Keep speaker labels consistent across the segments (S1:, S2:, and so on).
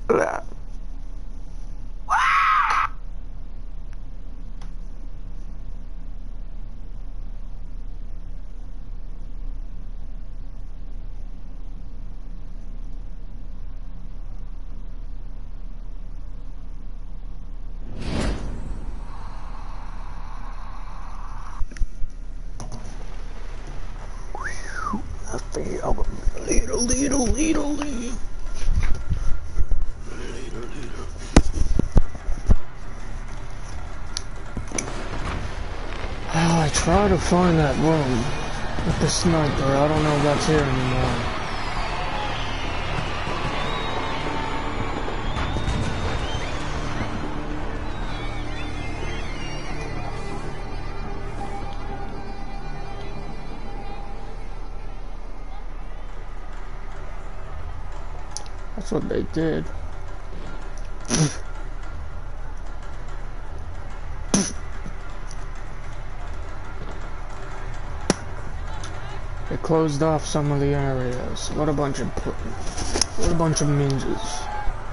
S1: I think I'm a little. Oh, I try to find that room with the sniper. I don't know if that's here anymore. That's what they did. They closed off some of the areas. What a bunch of ninjas.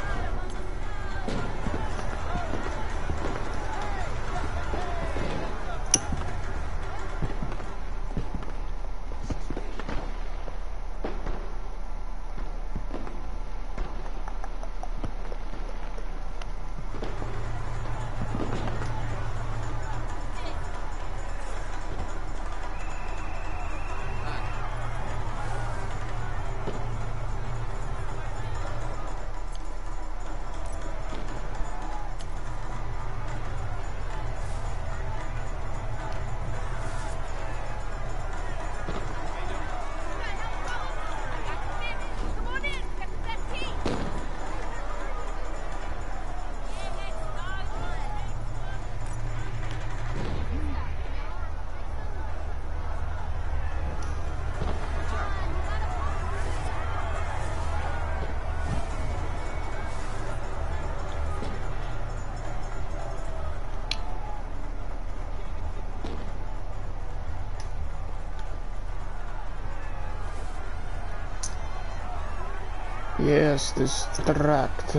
S1: Yes, distract.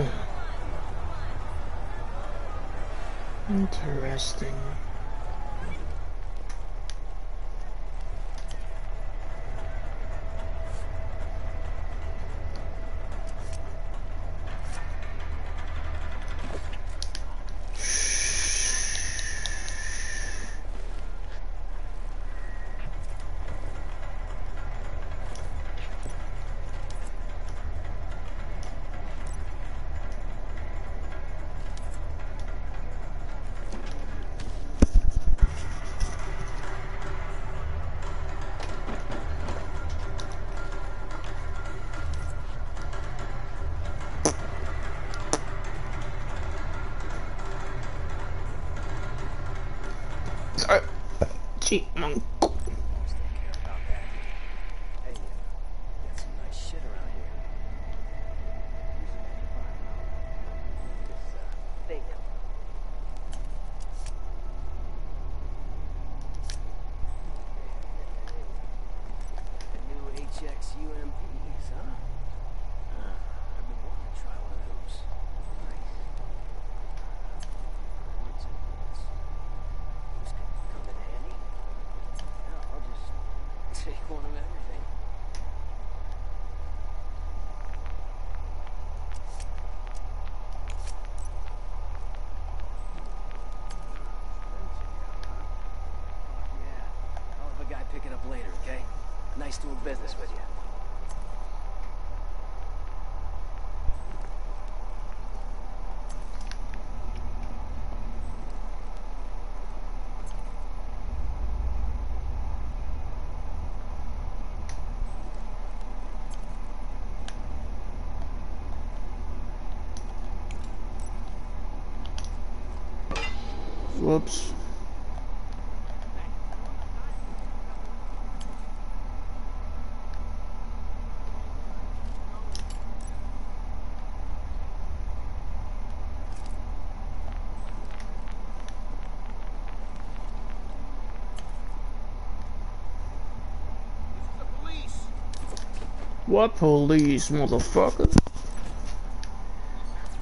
S1: Interesting. Chipmunk.
S2: Pick it up later, okay? Nice doing business with you.
S1: Whoops. What police, motherfucker?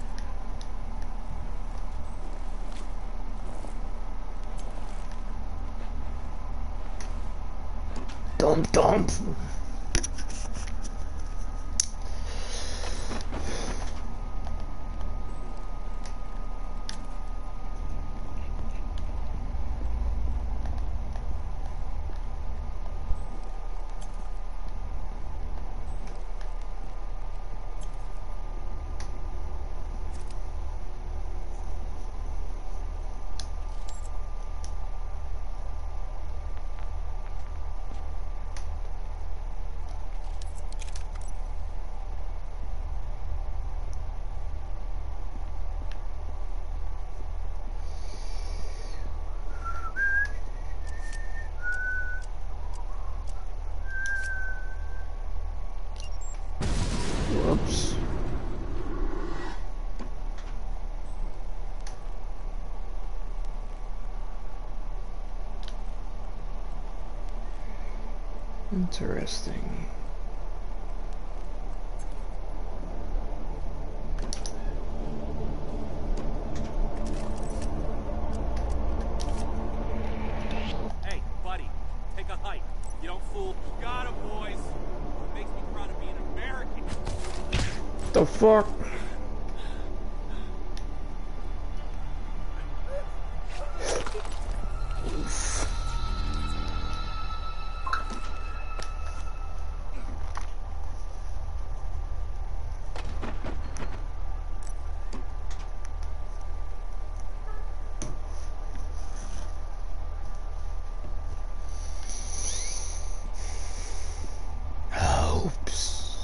S1: Whoops. Interesting.
S3: Hey, buddy, take a hike. You don't fool. Got 'em, boys. Makes me proud to be an American.
S1: The fuck? Oops.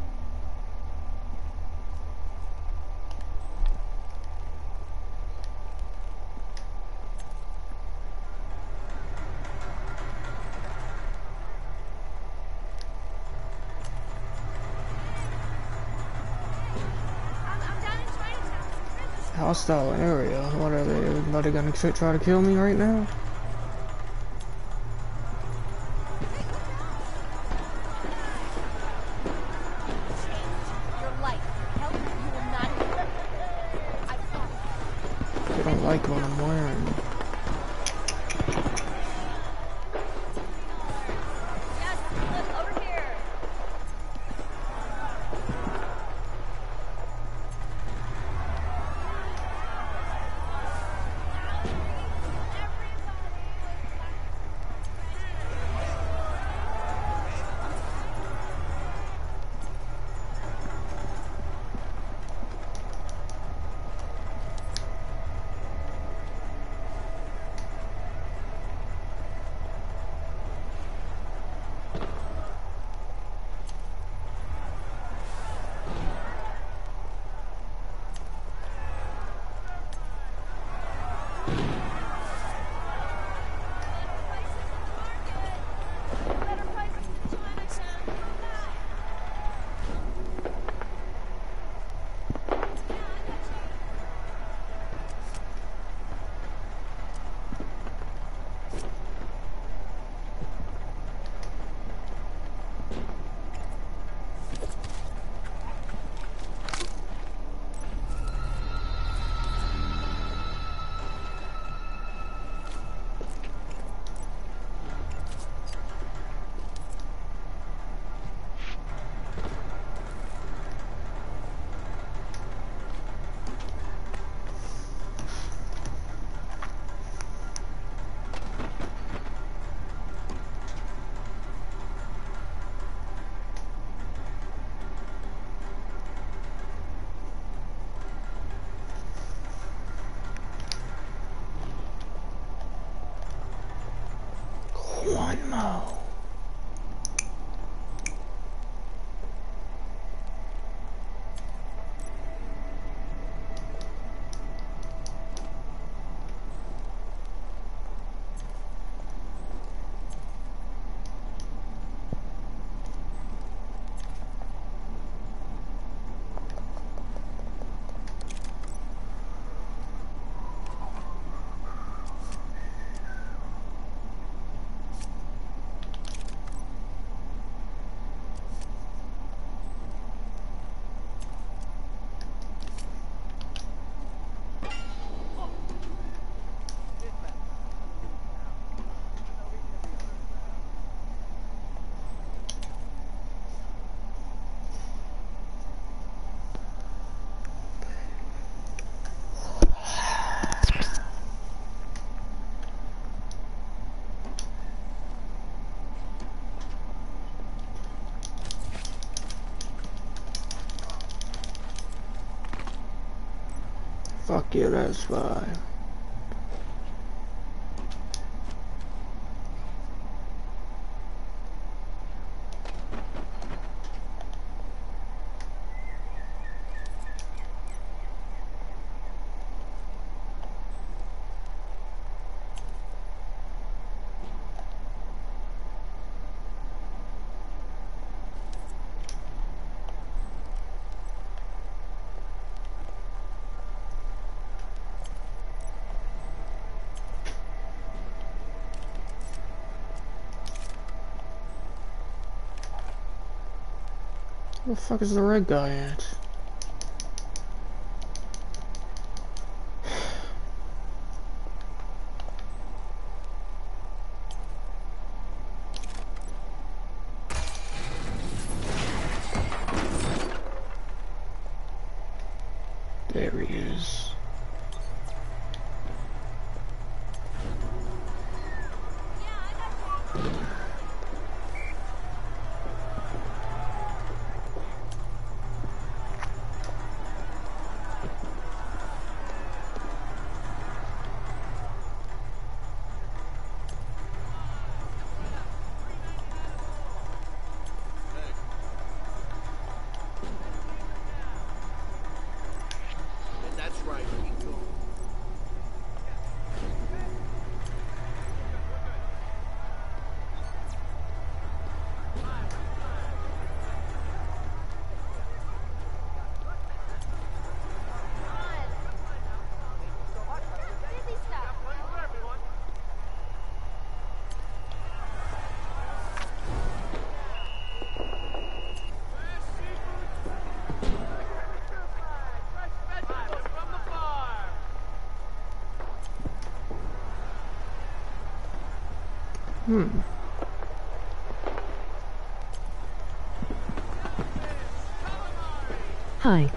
S1: Hostile area. What are they? Everybody gonna try to kill me right now? They don't like what I'm wearing. One more. Fuck you, that's fine. Where the fuck is the red guy at? There he is.
S4: That's right, Rico.
S5: Hi.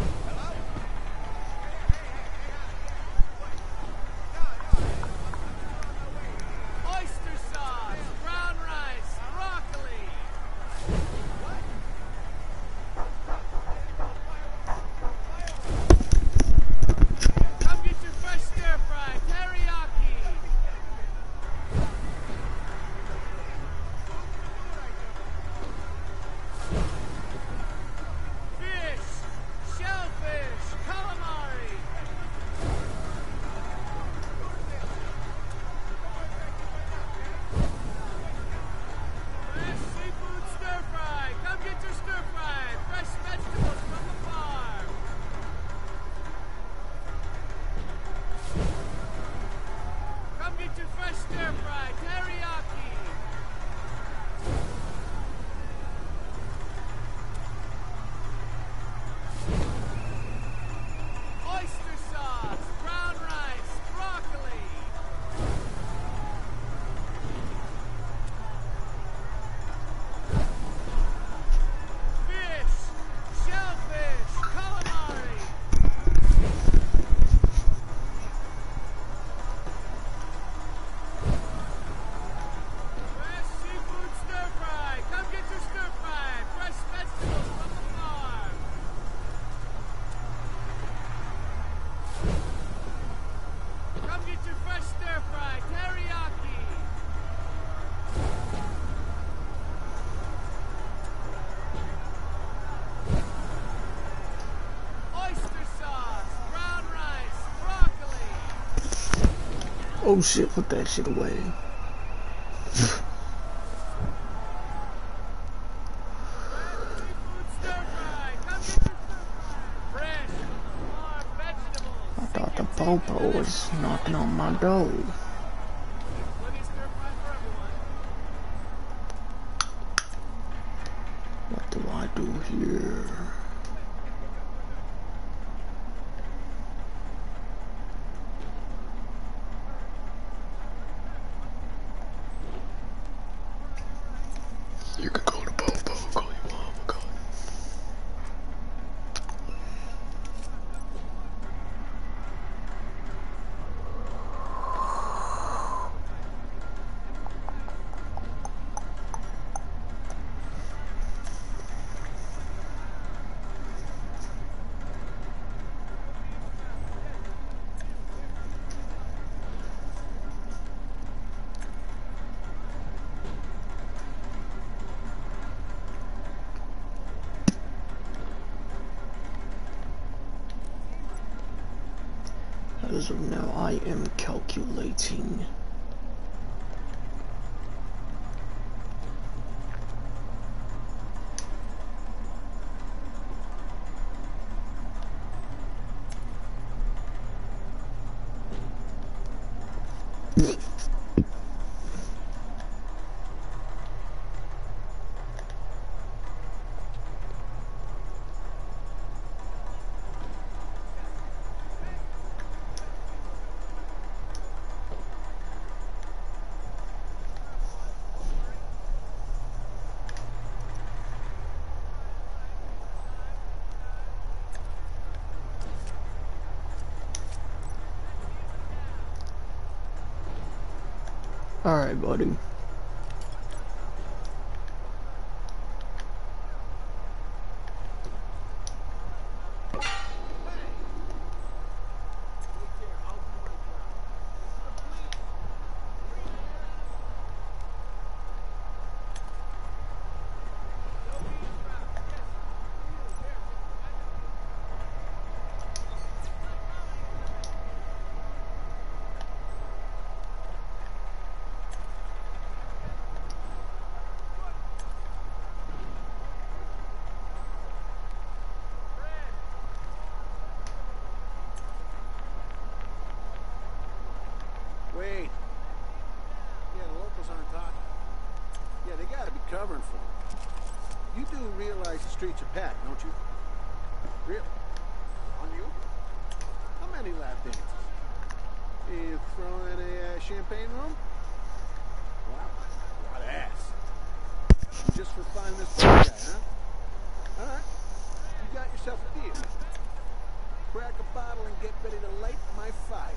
S3: Oyster sauce, brown rice, broccoli. Come get your fresh stir fry, teriyaki. Fish, shellfish, calamari. Fresh seafood stir fry. Come get your stir fry. Fresh vegetables from the farm. Come get your fresh stir fry, teriyaki. Oyster sauce, brown rice, broccoli. Fish, shellfish, calamari. Fresh seafood stir fry. Come get your stir fry. Fresh vegetables from the farm. Come get your fresh stir fry. Teriyaki. Oyster sauce, brown rice, broccoli.
S1: Oh shit, put that shit away.
S3: Seafood stir fry. Come get your stir fry. Fresh from the farm vegetables.
S1: I thought the popo was knocking on my door.
S3: Plenty of stir fry for everyone.
S1: What do I do here? You can go to Popo, call your mama, call you. As of now, I am calculating. Alright, buddy.
S4: Wait. Yeah, the locals aren't talking. Yeah, they gotta be covering for him. You do realize the streets are packed, don't you? Really? On you? How many lap dances? You throw in a champagne room? Wow, what ass. Just for finding this bad guy, huh? Alright. You got yourself a deal. Crack a bottle and get ready to light my fire.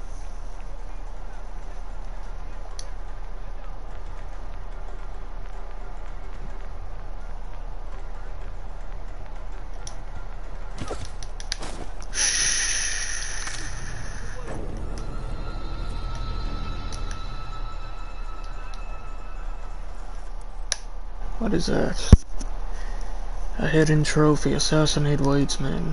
S1: What is that? A hidden trophy. Assassinate Wadesman.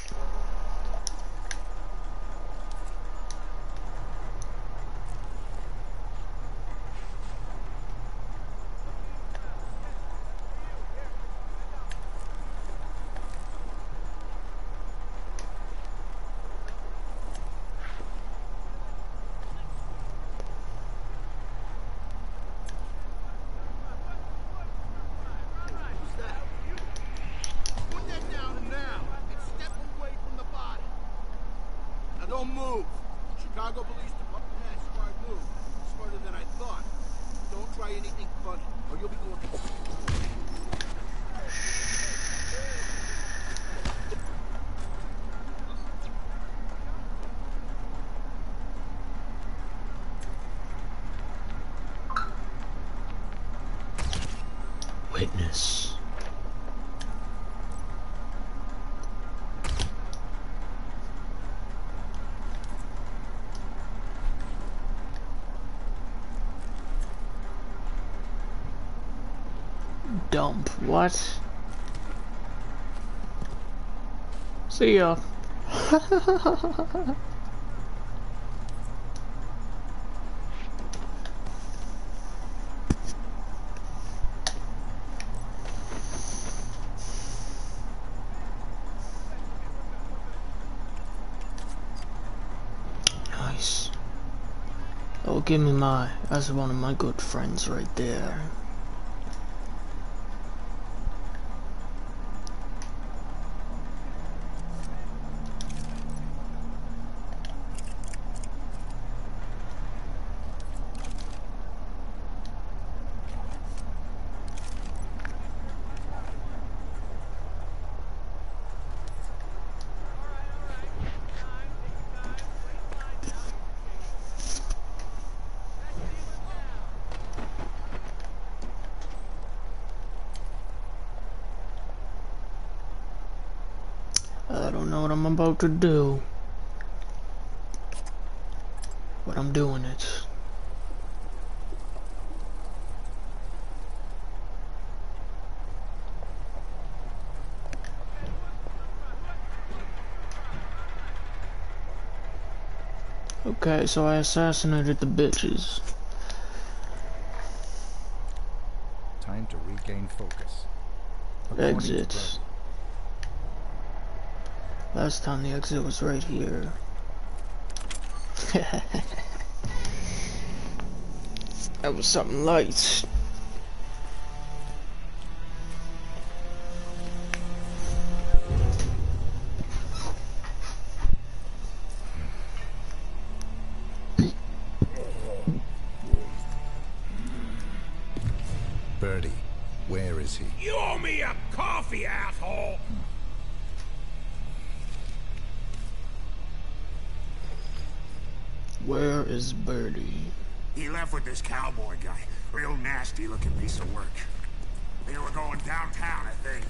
S4: Don't move. Chicago Police Department. Yeah, smart move. Smarter than I thought. Don't try anything funny, or you'll be going.
S1: Witness. Dump. What? See ya. Nice. Oh, give me my. That's one of my good friends right there. I don't know what I'm about to do, but I'm doing it. Okay, so I assassinated the bitches.
S6: Time to regain focus.
S1: Exit. Last time the exit was right here. That was something light.
S6: Birdie, where is he?
S3: You owe me a coffee, asshole!
S1: Where is Birdie?
S7: He left with this cowboy guy. Real nasty looking piece of work. They were going downtown, I think.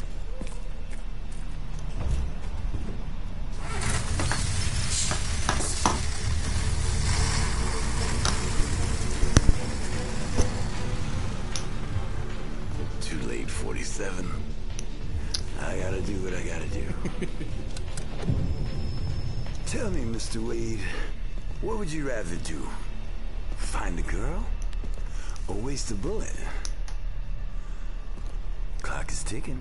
S8: Too late, 47. I gotta do what I gotta do. Tell me, Mr. Wade, what would you rather do? Find a girl? Or waste a bullet? Clock is ticking.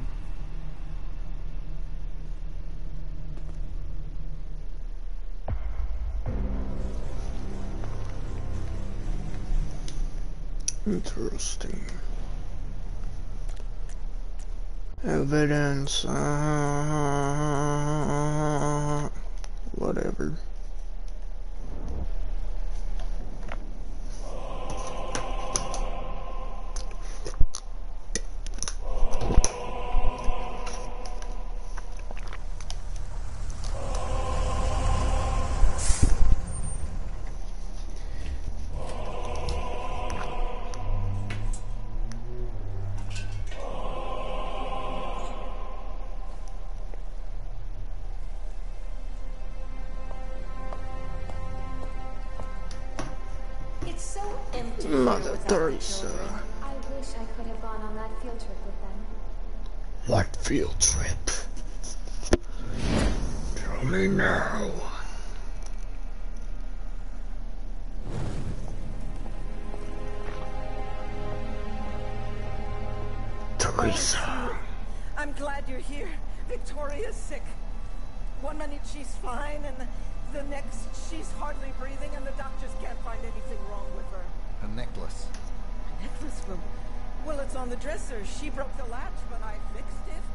S1: Interesting. Evidence, whatever. Mother Teresa.
S5: I wish I could have gone on that field trip with them.
S1: What field trip? Tell me now. Teresa.
S9: I'm glad you're here. Victoria's sick. 1 minute she's fine, and the next she's hardly breathing, and the doctors can't find anything wrong with her.
S6: A necklace.
S9: A necklace from... Well, it's on the dresser. She broke the latch, but I fixed it.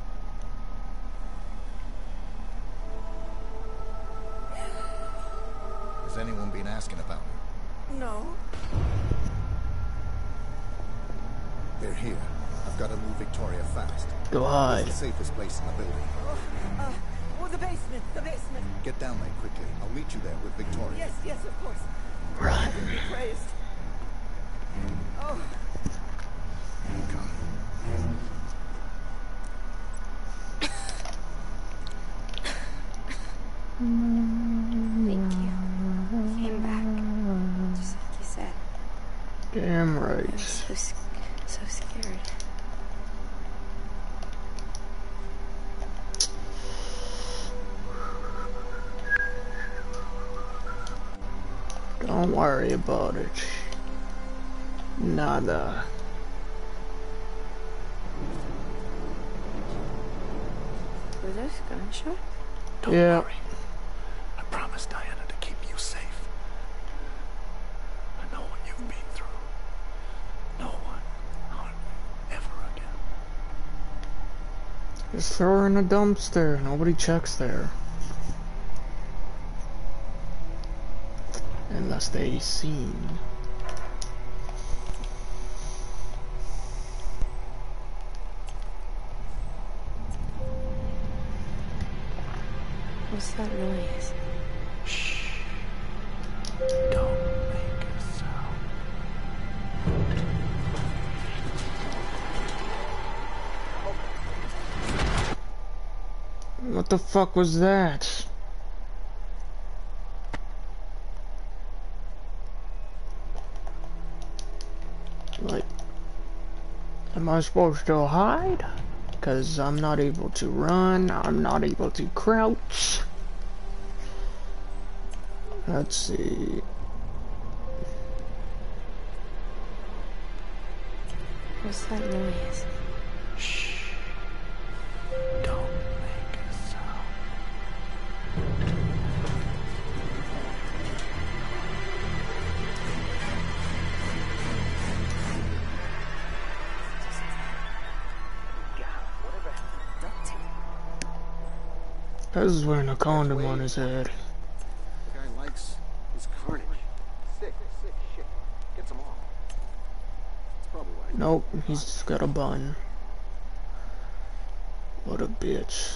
S6: Has anyone been asking about her?
S9: No.
S6: They're here. I've got to move Victoria fast.
S1: Go hide.
S6: Where's the safest place in the building?
S9: Oh, the basement. The basement.
S6: Get down there quickly. I'll meet you there with Victoria.
S9: Yes, yes, of course.
S1: Run.
S9: Heaven be praised. Oh.
S6: Come.
S5: Thank you. Came back. Just like you said.
S1: Damn
S5: I
S1: right.
S5: was so scared.
S1: Don't worry about it. Nada.
S5: Were those gunshots?
S8: Don't
S1: Yeah.
S8: worry. I promised Diana to keep you safe. I know what you've been through. No one, not ever again.
S1: Just throw her in a dumpster. Nobody checks there. Unless they seen.
S5: What's that noise?
S8: Shh. Don't make a sound.
S1: What the fuck was that? Like, am I supposed to hide? Because I'm not able to run, I'm not able to crouch. Let's see.
S5: What's that noise?
S8: Shh. Don't make a sound.
S1: This is wearing a condom on his head.
S4: The guy likes his carnage. Sick shit. Gets them all. That's probably why.
S1: Nope, he's got a bun. What a bitch.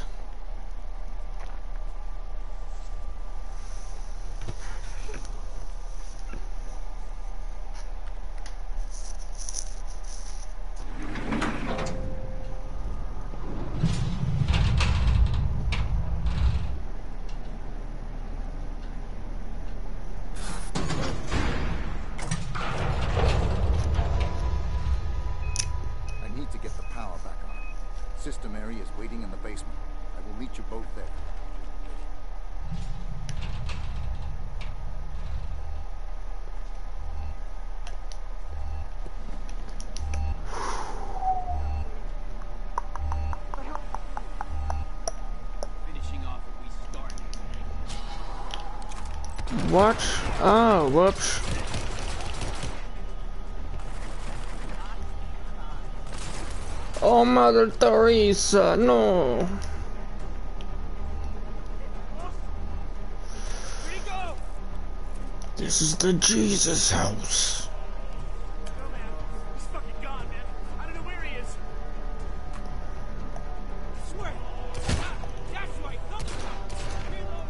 S4: meet you both there.
S2: Finishing off what we started.
S1: What? Oh, whoops. Oh, Mother Teresa, no. This is the Jesus house.
S3: No, man. He's fucking gone, man. I don't know where he is. I swear. Ah, that's right. Come on. Reload.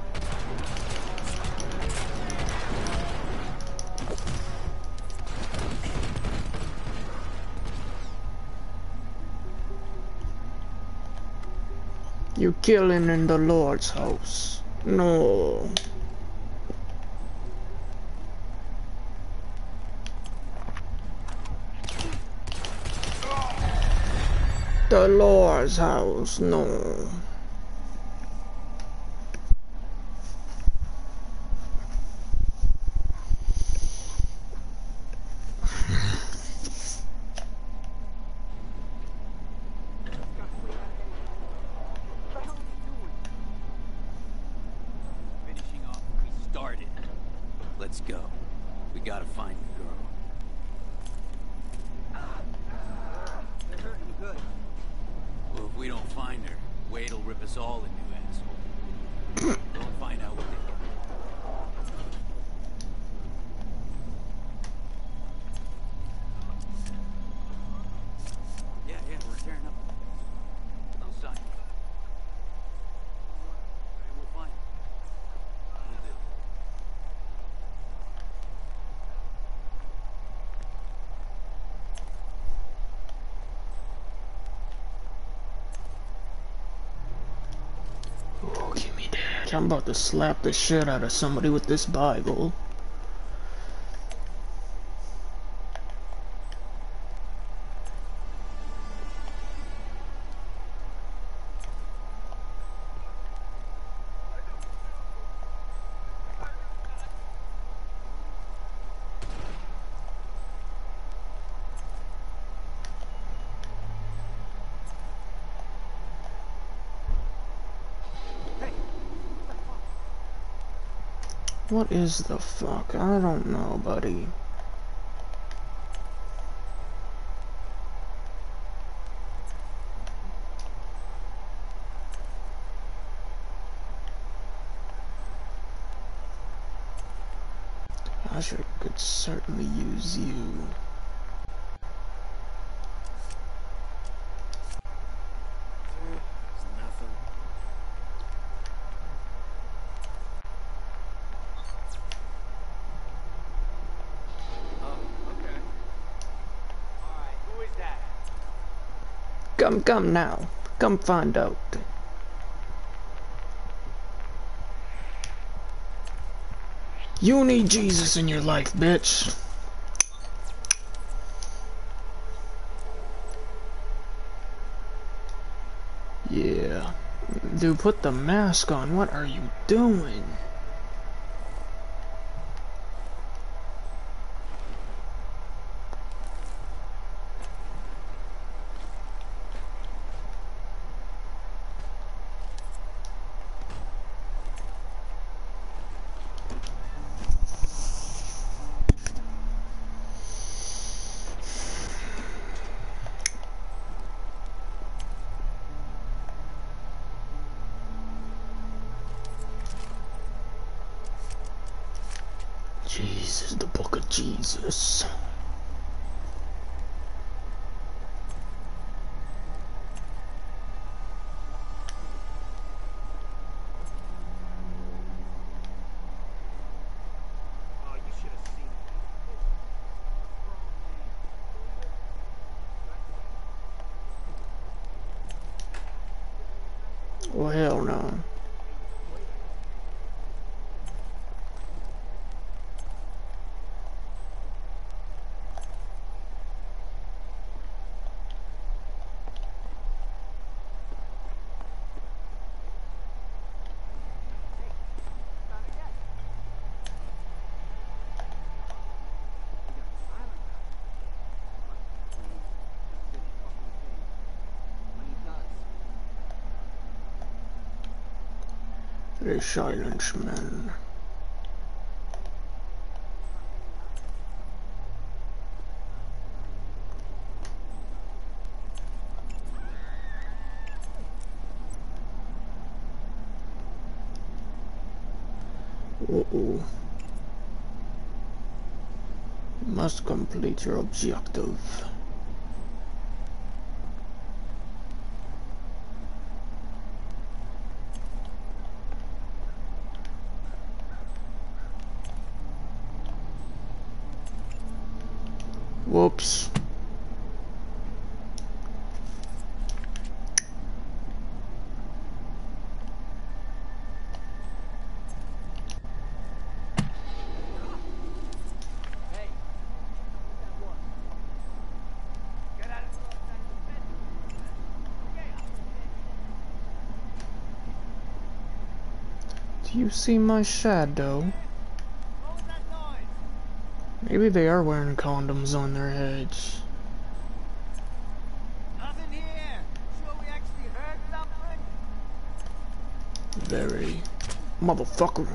S1: You killing in the Lord's house. No. The Lord's house, no.
S2: Finishing off what we started. Let's go. We gotta find the girl.
S4: They're hurting you good.
S2: Well, if we don't find her, Wade'll rip us all a new asshole. We'll find out what they got. Yeah, we're tearing up. No sign. We'll find her. We'll do.
S1: Oh, give me that. I'm about to slap the shit out of somebody with this Bible. What is the fuck? I don't know, buddy. I could certainly use you.
S4: It's nothing.
S1: Come now. Come find out. You need Jesus in your life, bitch. Yeah. Dude, put the mask on. What are you doing? Jesus, the book of Jesus.
S3: Oh, you should have seen it.
S1: Well, hell no. The Silence Man. Uh-oh. Must complete your objective. Whoops. Do you see my shadow? Maybe they are wearing condoms on their heads.
S3: Nothing here. Sure we actually heard something?
S1: Very. Motherfucker.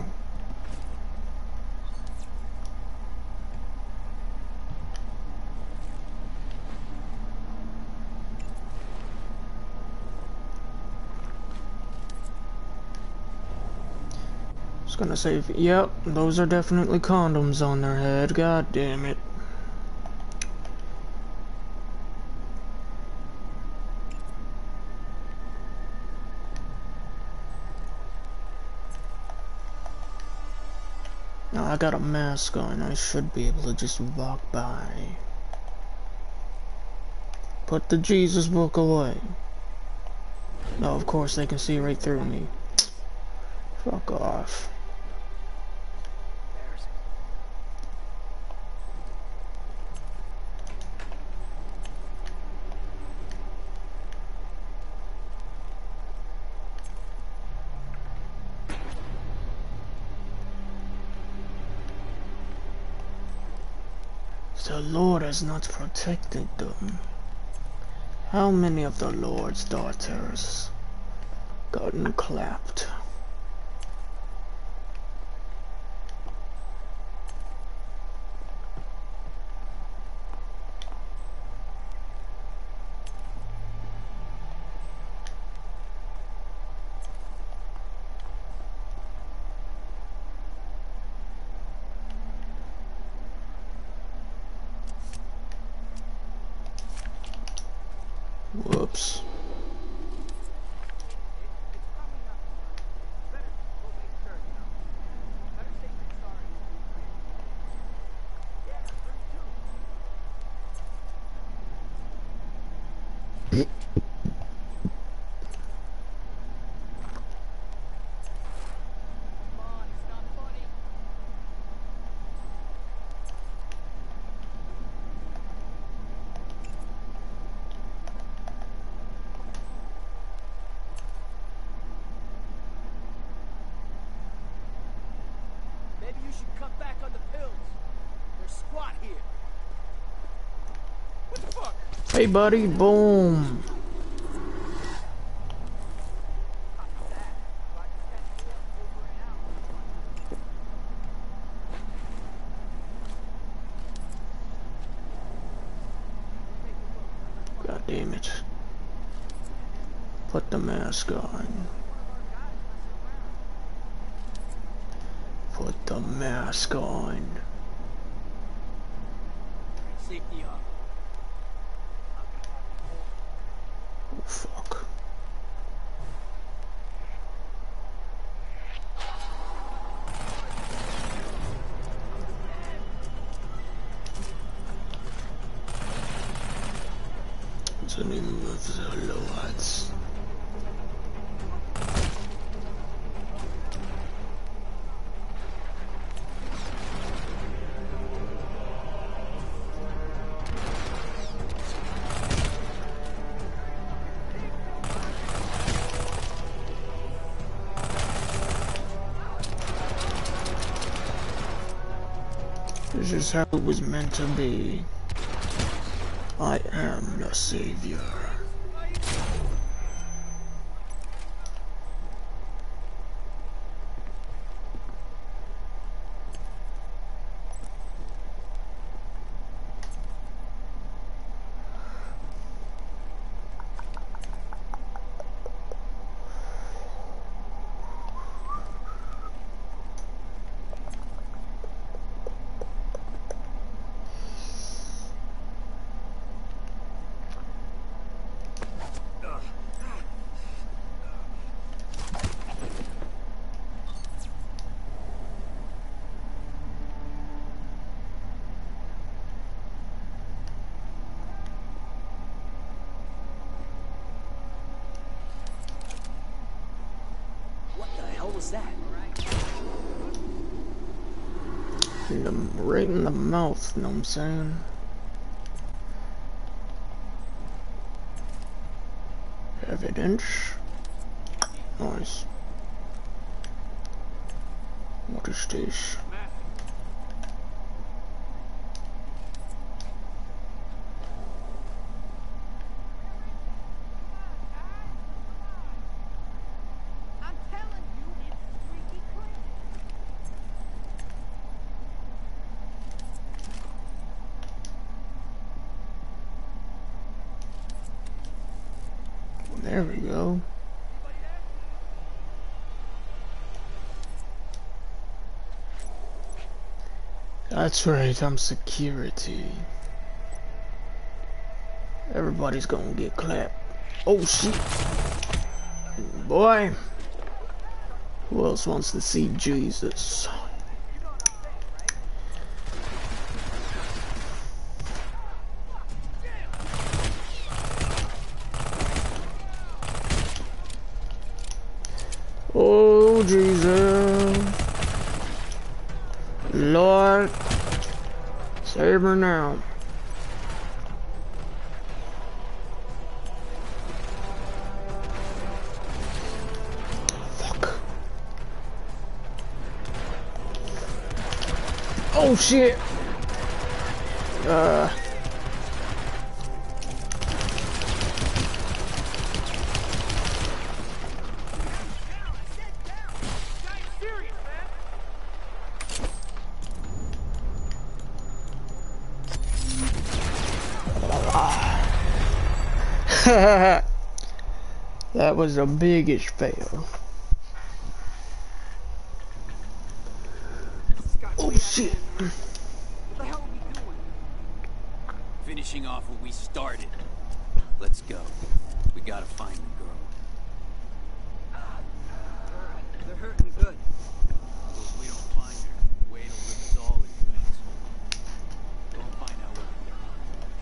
S1: Just gonna say, yep, those are definitely condoms on their head. God damn it. Now I got a mask on. I should be able to just walk by. Put the Jesus book away. No, of course they can see right through me. Fuck off. The Lord has not protected them. How many of the Lord's daughters gotten clapped? Whoops.
S3: Maybe you should cut back on the pills. They're squat here. What the fuck?
S1: Hey buddy, boom. God damn it. Put the mask on. Put the mask on.
S3: Safety up.
S1: Oh fuck. What's the name of the Lords? This is how it was meant to be. I am the savior.
S10: hell's that?
S1: Right in the mouth, you know what I'm saying? Evidence. Nice. What is this? There we go. That's right, I'm security. Everybody's gonna get clapped. Oh shit. Boy. Who else wants to see Jesus? Oh Jesus. Lord. Save her now. Fuck. Oh shit. That was a biggish fail. Oh shit.
S2: What the hell are we doing? Finishing off what we started. Let's go. We gotta find the girl.
S10: They're hurting good.
S2: Well, if we don't find her, Wade will rip us all into asshole. Go and find out what we're doing.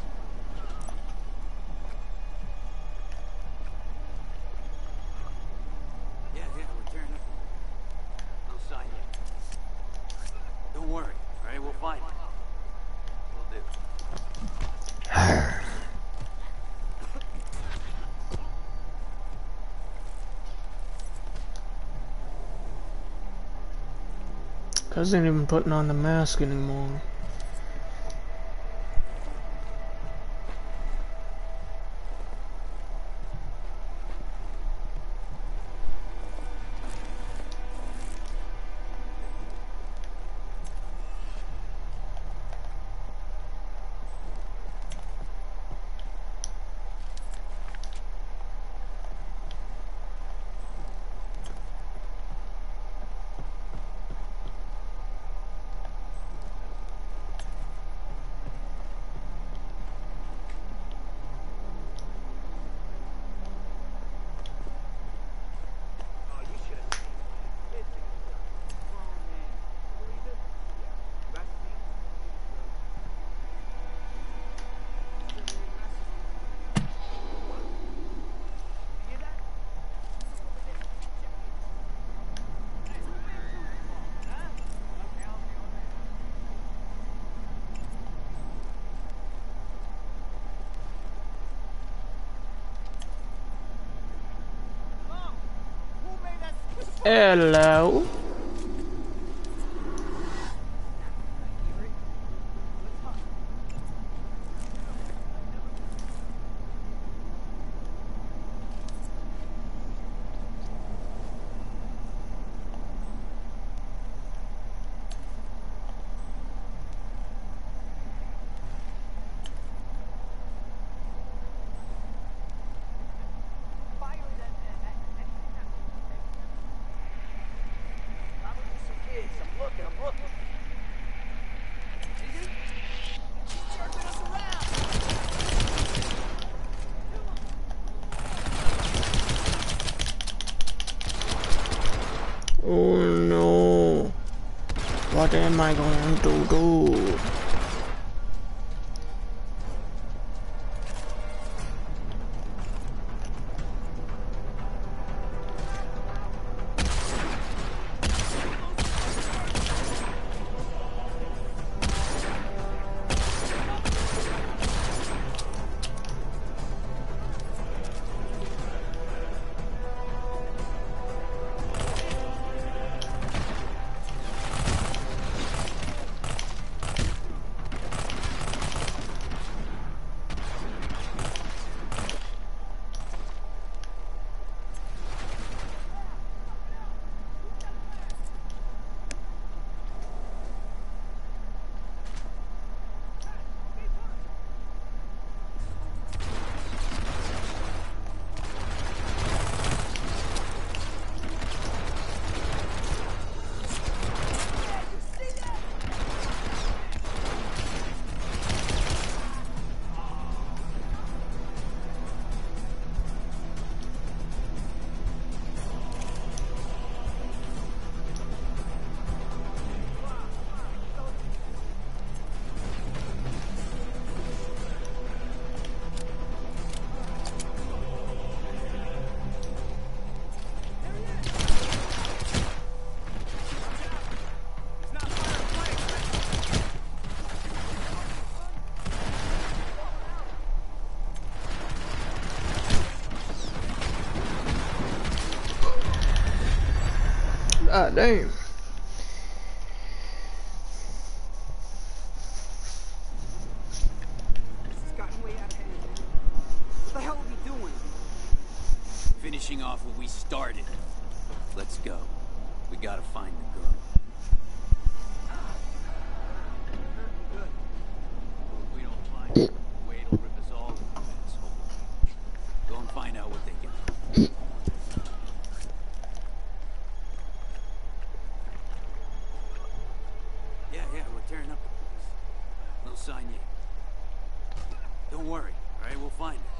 S2: Yeah, we're turning up. No sign yet. Don't worry, alright? We'll find her. We'll do.
S1: Cuz ain't even putting on the mask anymore. Hello. Oh no. What am I going to do? God damn.
S10: This has gotten way out of hand. What the hell are we doing?
S2: Finishing off what we started. Let's go. We gotta find the girl.
S10: Good.
S2: If we don't find her, Wade'll rip us all into this hole. Go and find out what they can do. Yeah, we're tearing up the place. No sign yet. Don't worry, alright? We'll find her.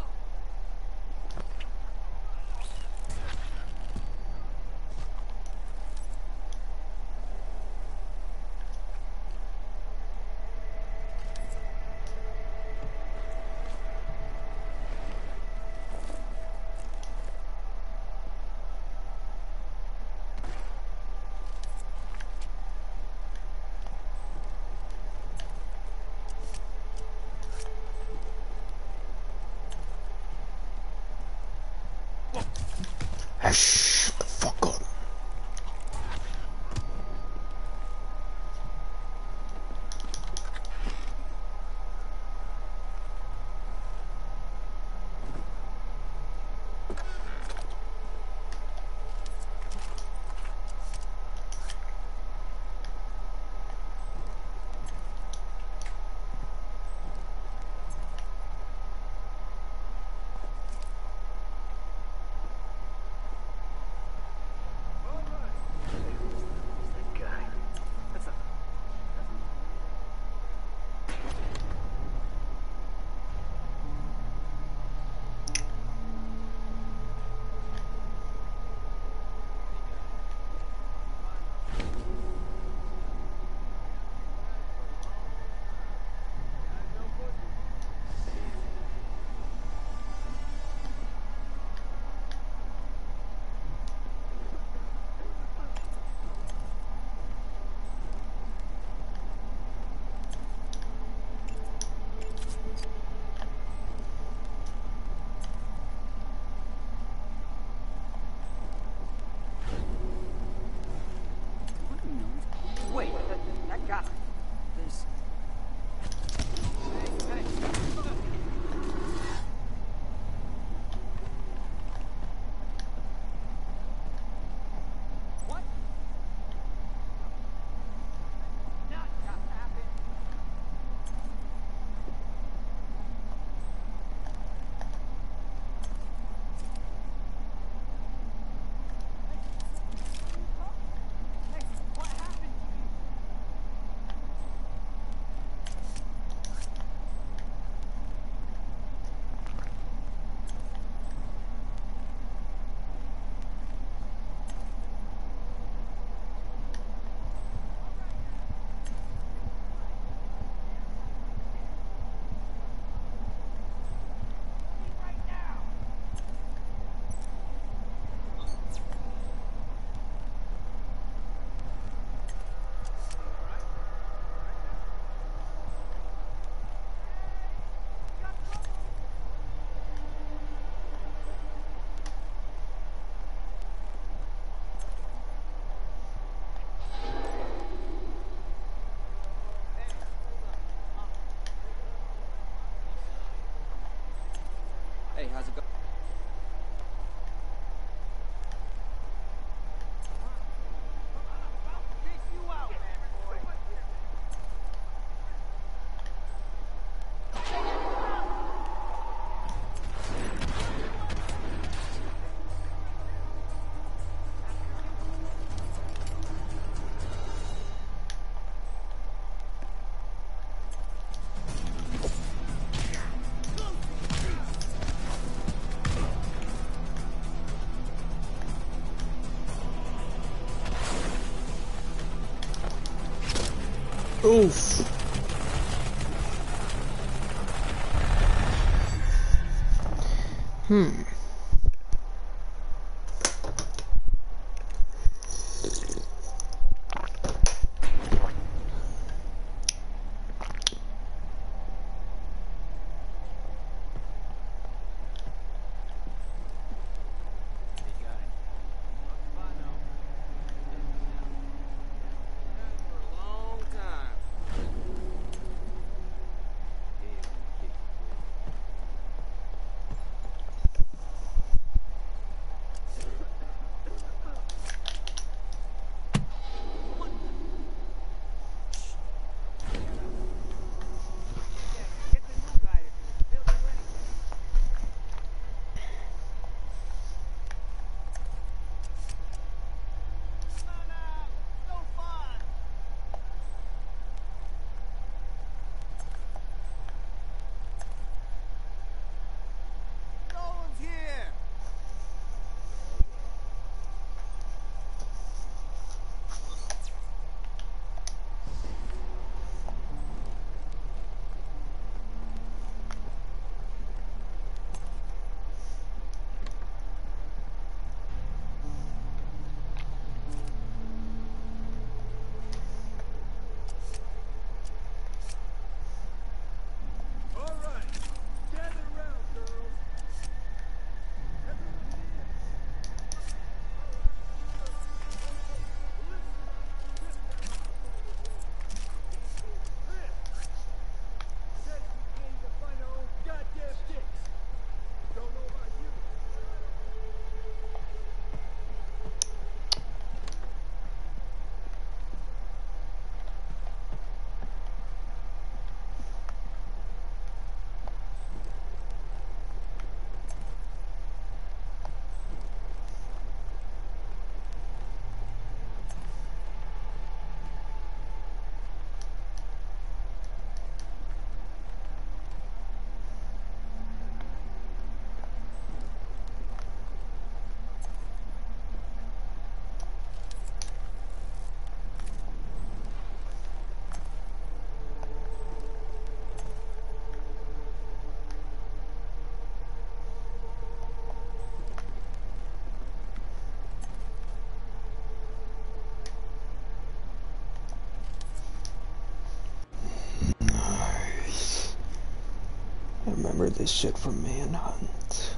S1: Shut the fuck up.
S10: Wait, that guy. There's... Hey. What? Not just happened. Hey, what happened? Hey, how's it going?
S1: Oof. remember this shit from Manhunt.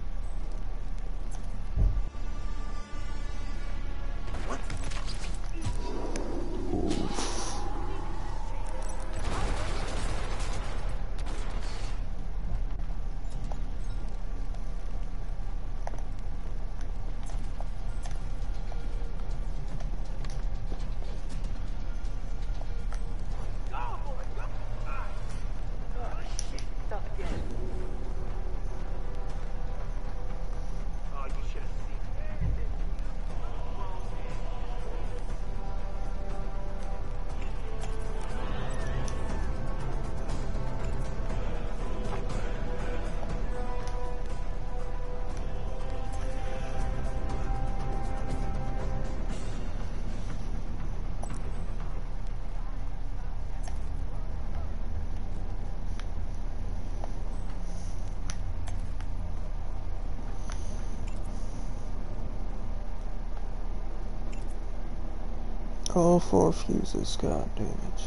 S1: All 4 fuses got damage.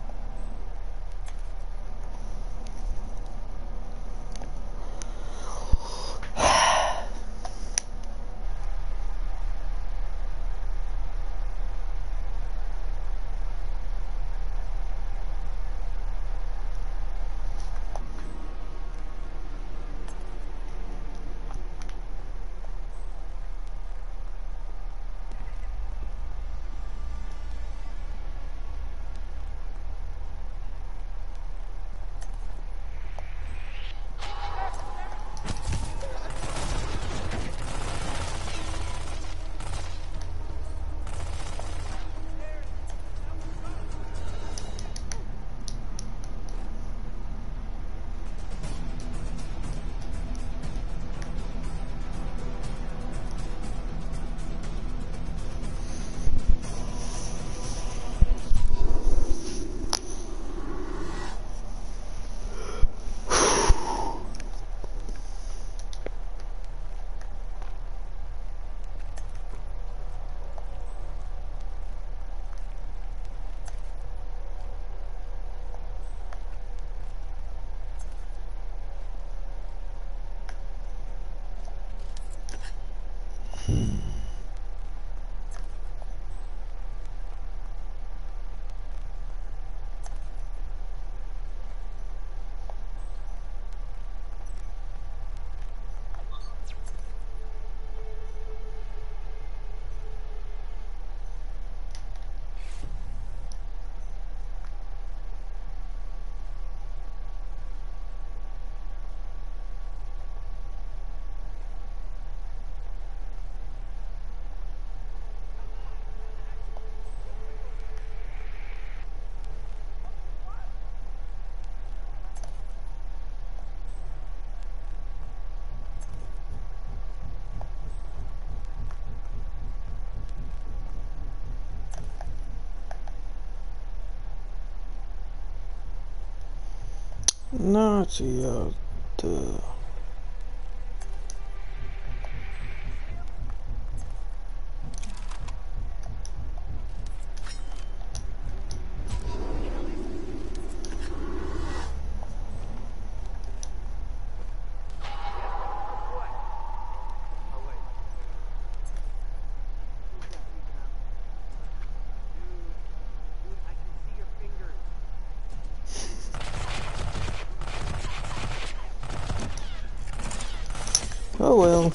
S1: Nazi out there. Oh well.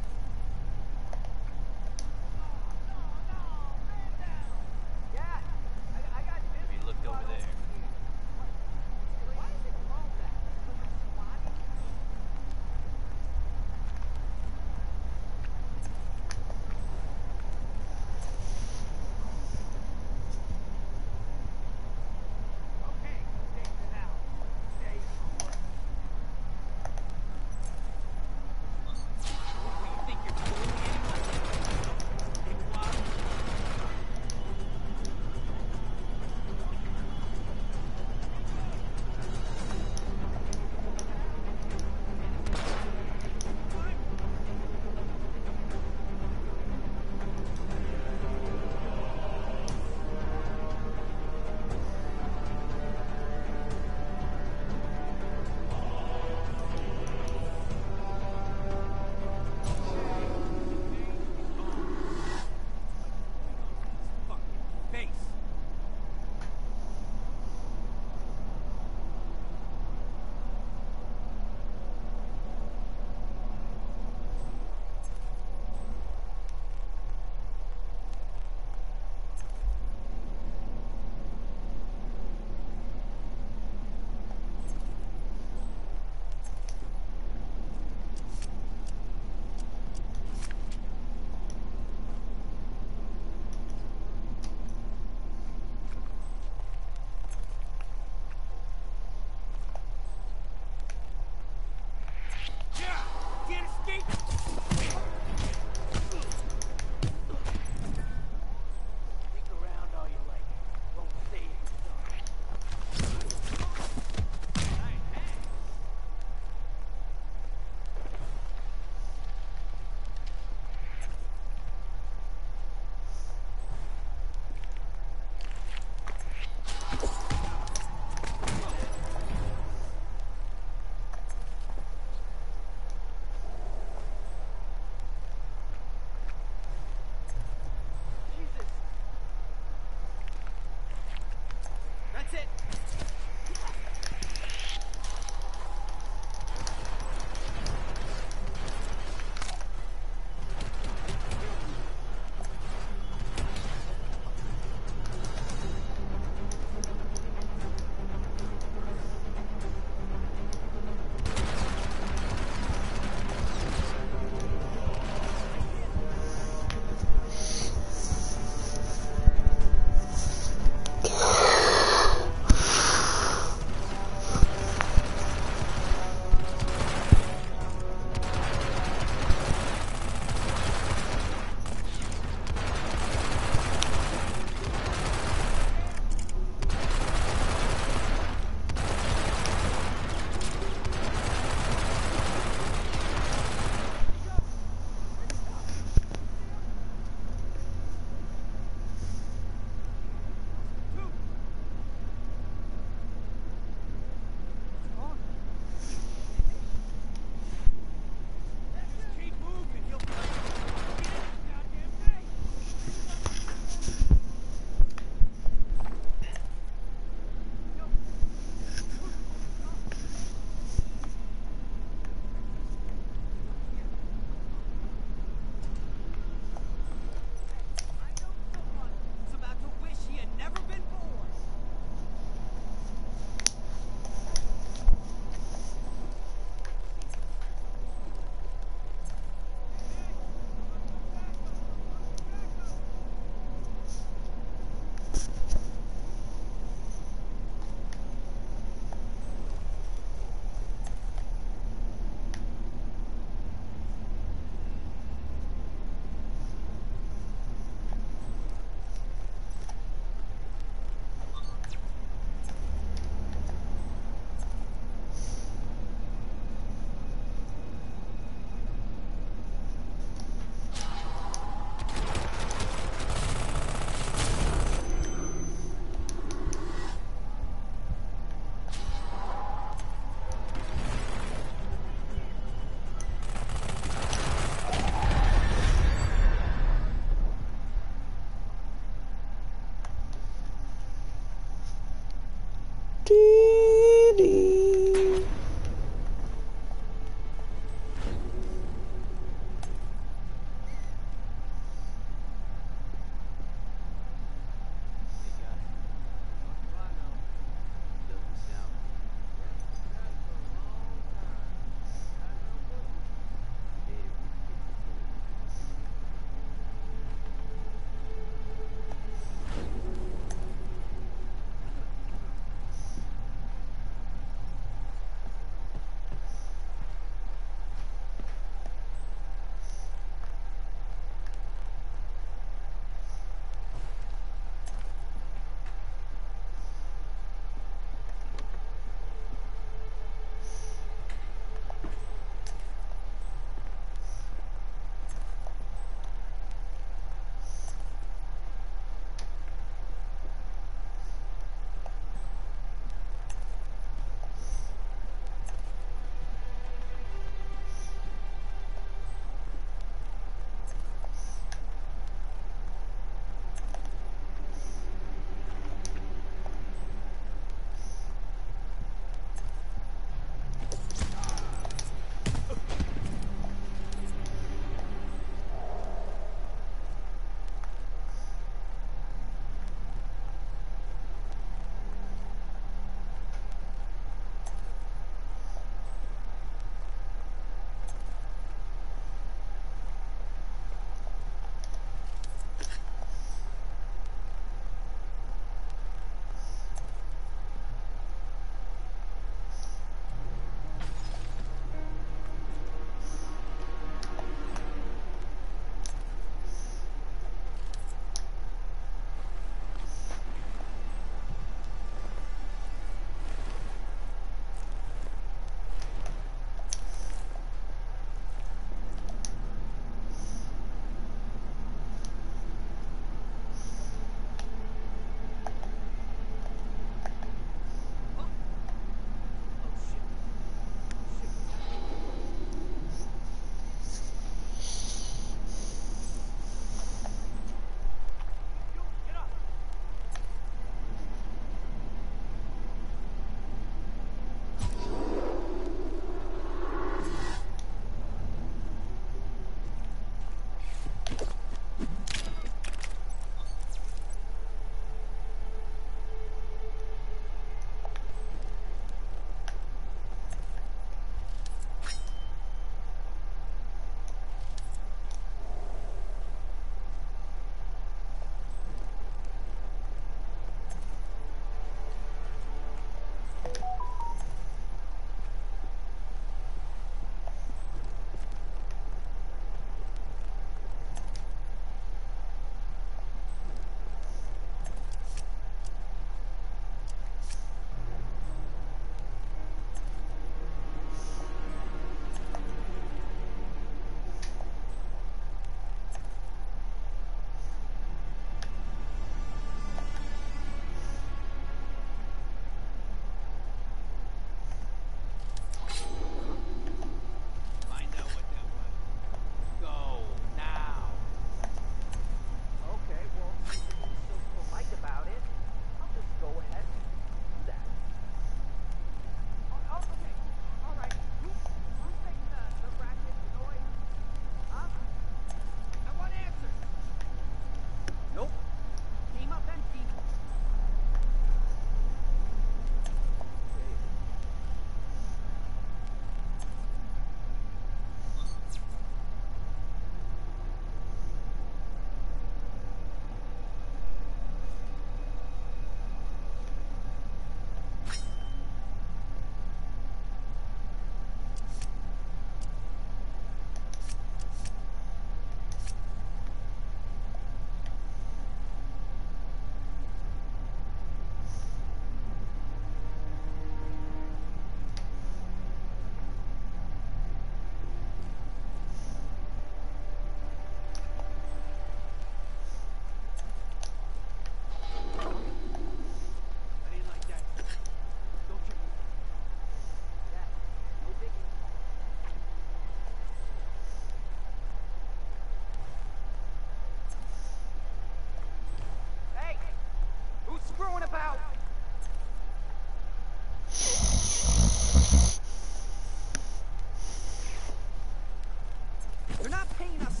S10: They're not paying us.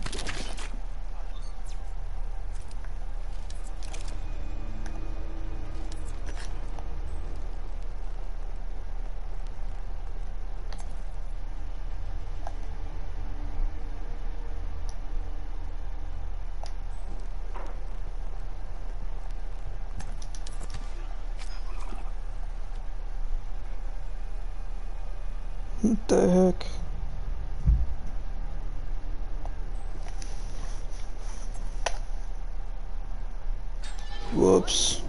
S1: What the heck? Whoops.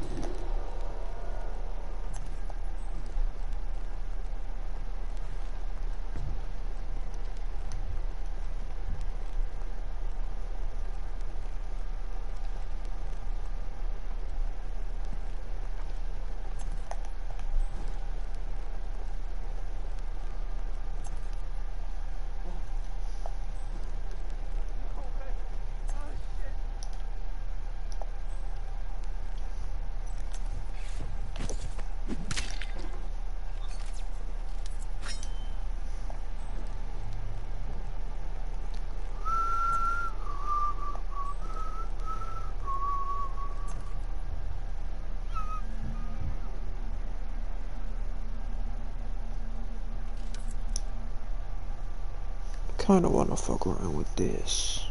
S1: Kinda wanna fuck around with this.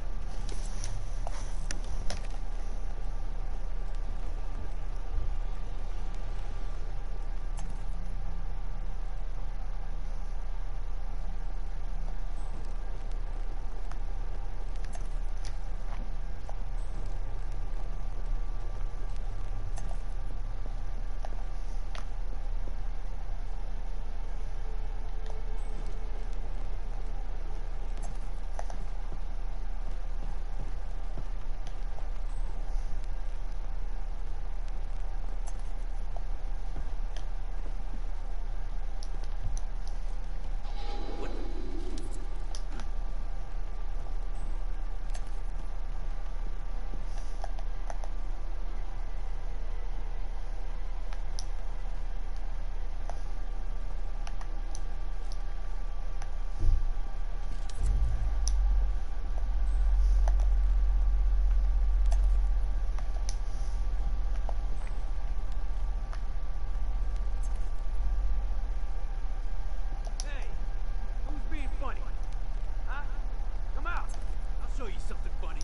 S3: Hey, who's being funny? Huh? Come out. I'll show you something funny.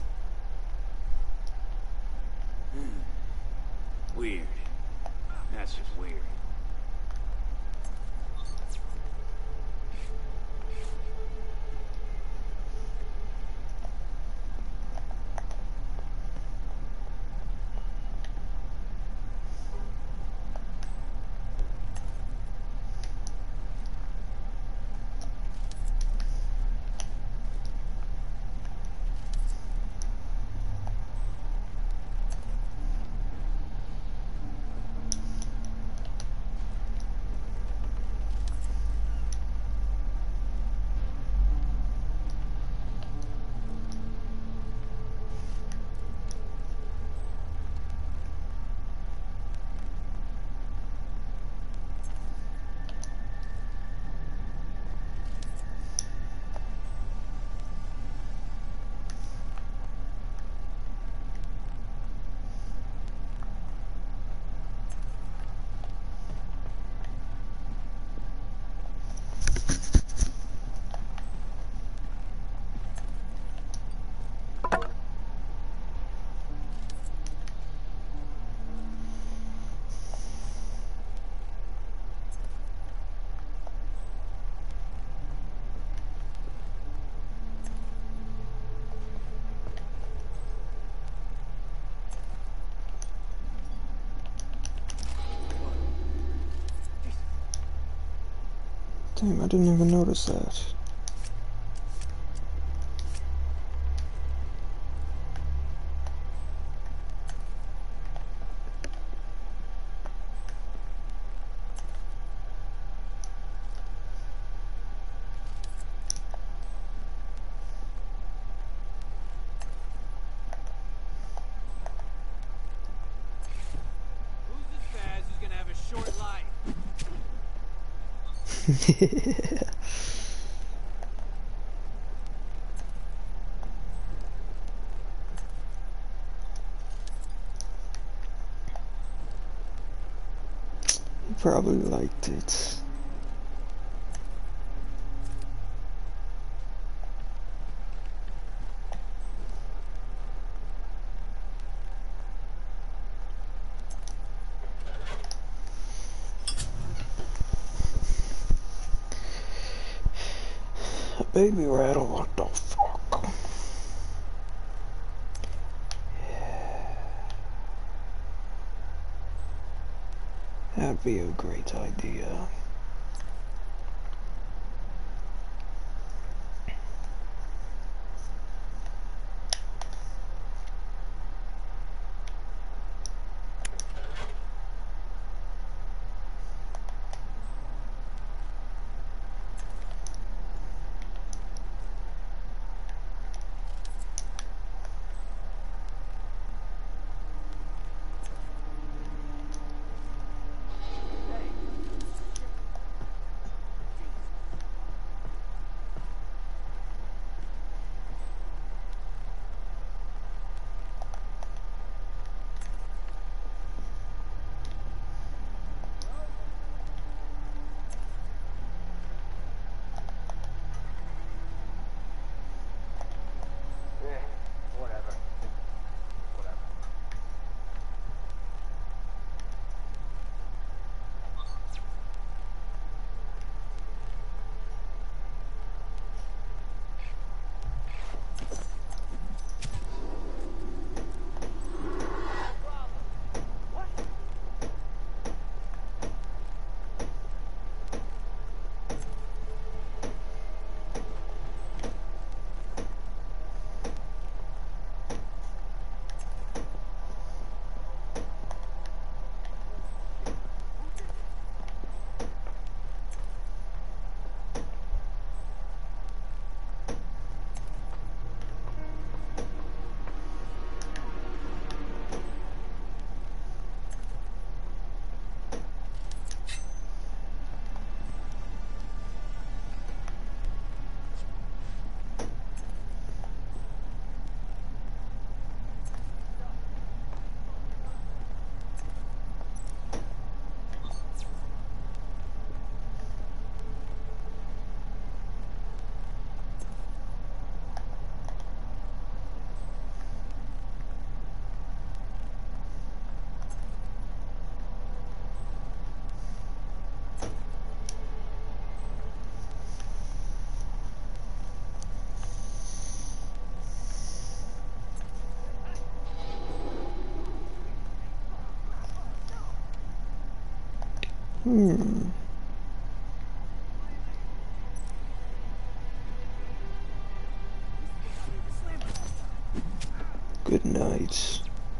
S2: Weird. That's just weird.
S1: Damn, I didn't even notice that.
S3: Who's this Baz who's gonna have a short life?
S1: probably liked it. Baby rattle, what the fuck? That'd be a great idea. Good night.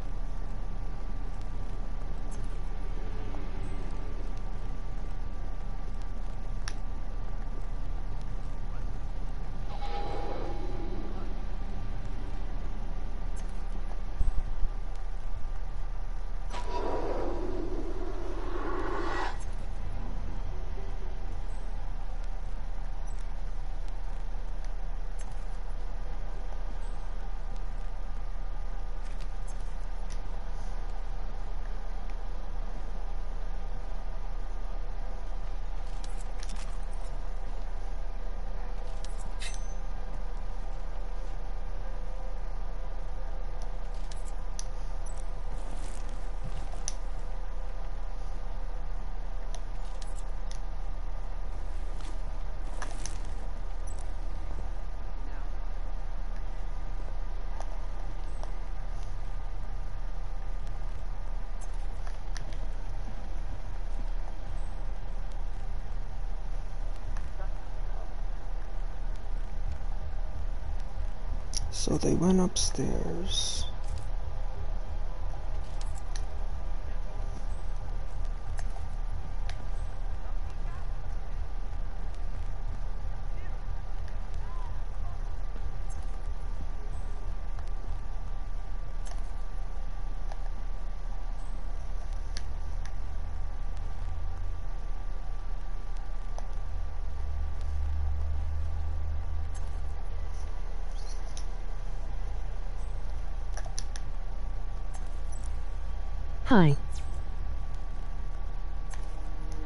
S1: So they went upstairs.
S11: Hi.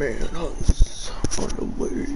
S1: manhunts on the way.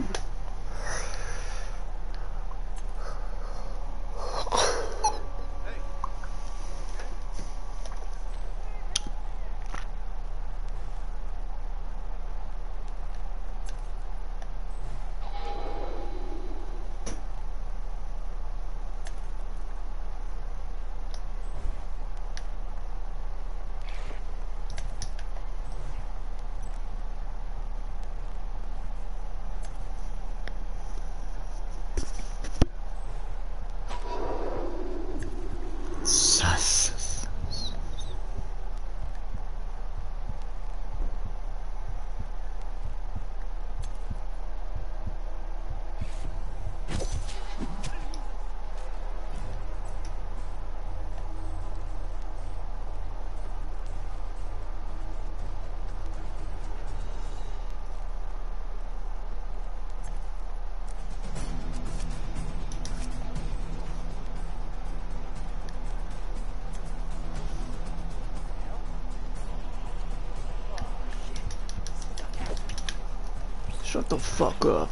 S1: Shut the fuck up.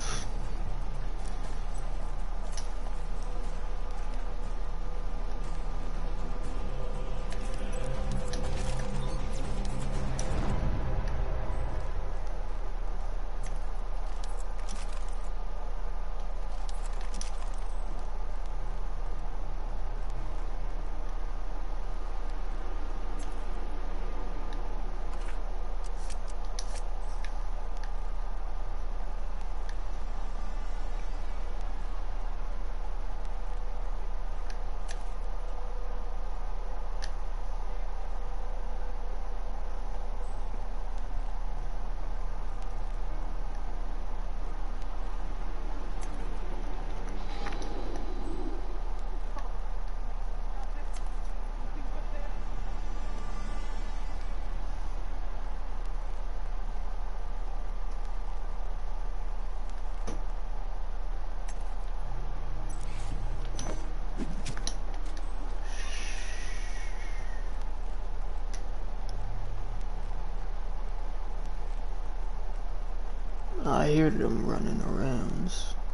S1: I hear them running around.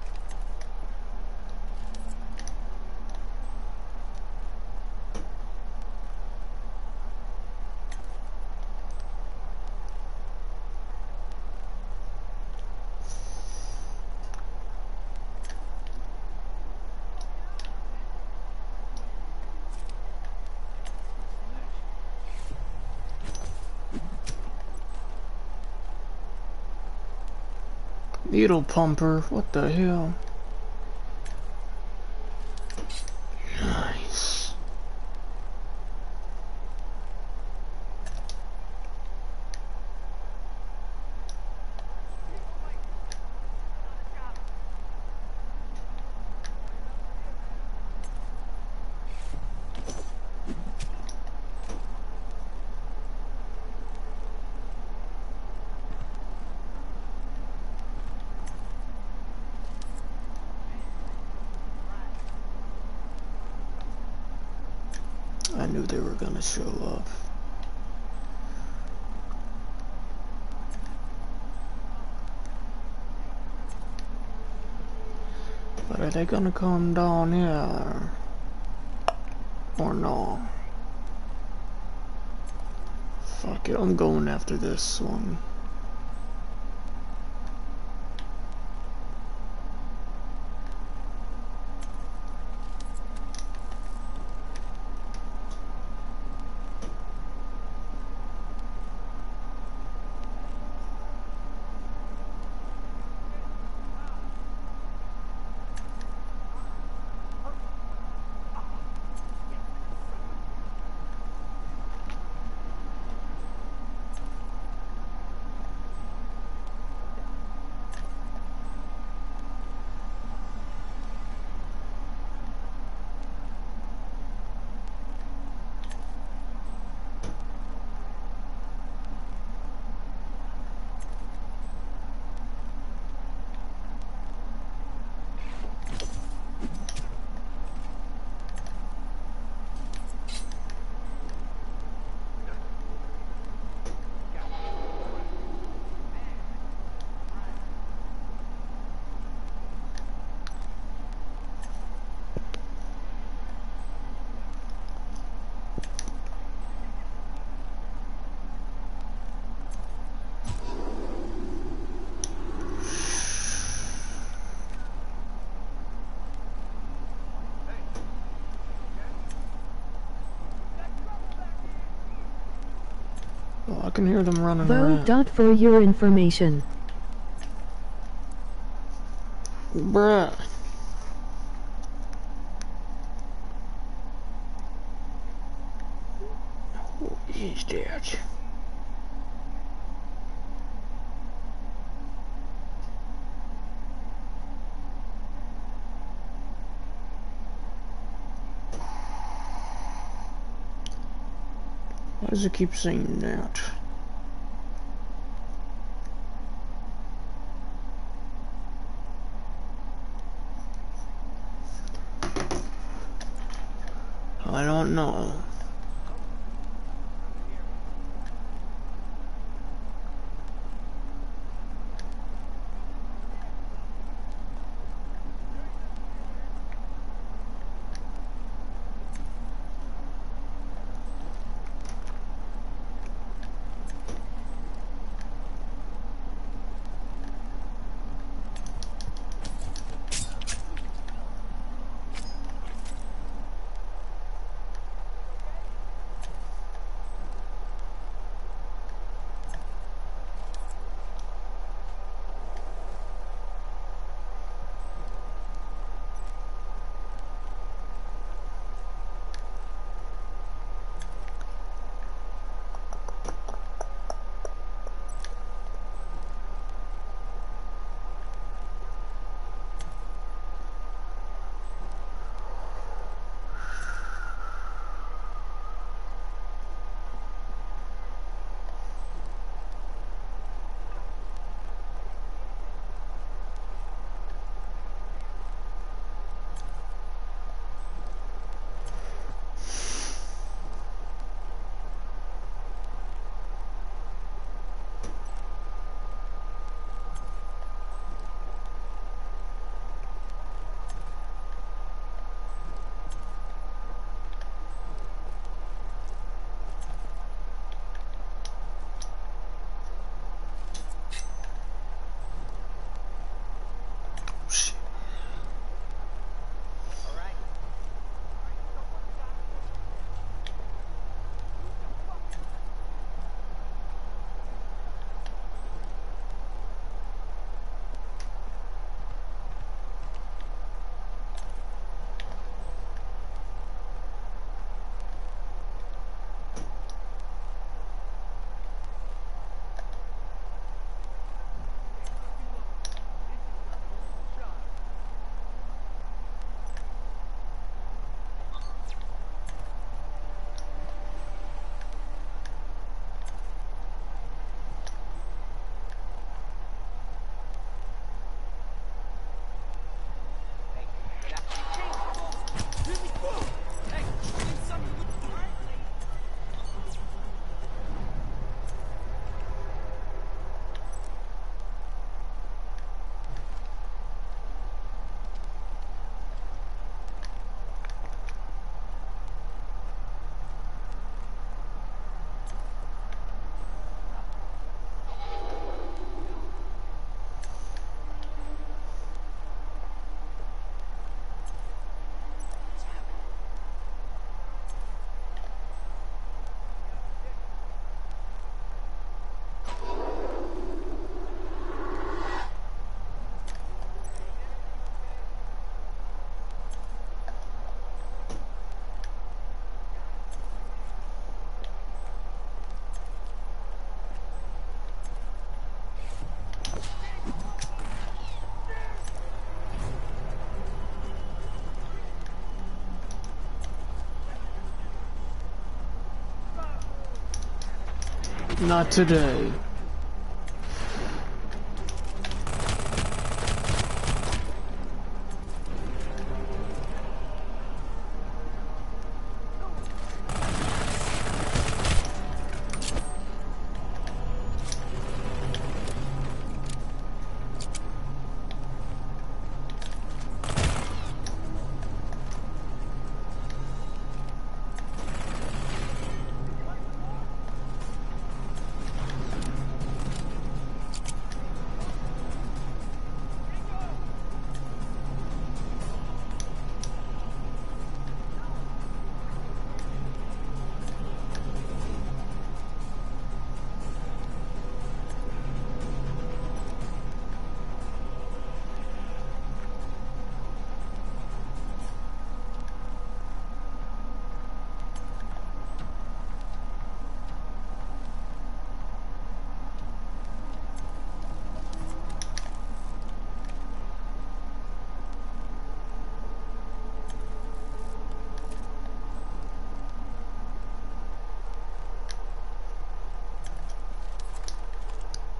S1: Needle pumper, what the hell? Nice. I knew they were gonna show up. But are they gonna come down here? Or no? Fuck it, I'm going after this one. I can hear them running
S11: Vote
S1: around.
S11: for your information.
S1: Bruh. Who is that? Why does it keep saying that? I don't know. Not today.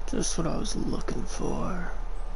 S1: Just what I was looking for.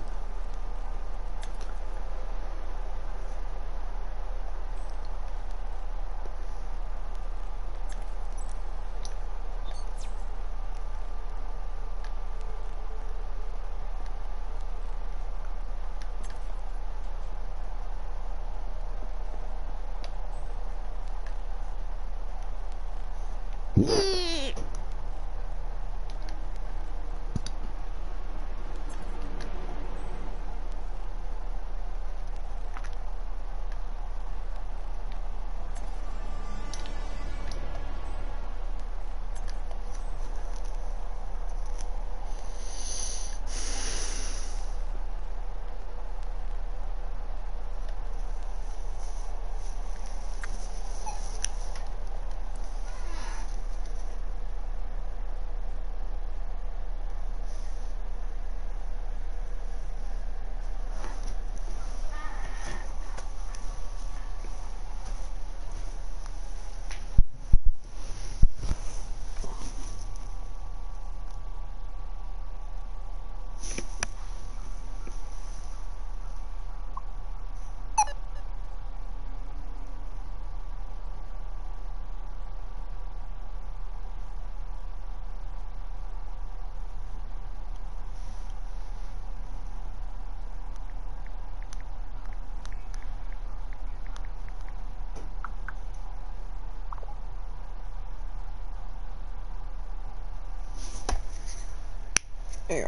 S1: Ew.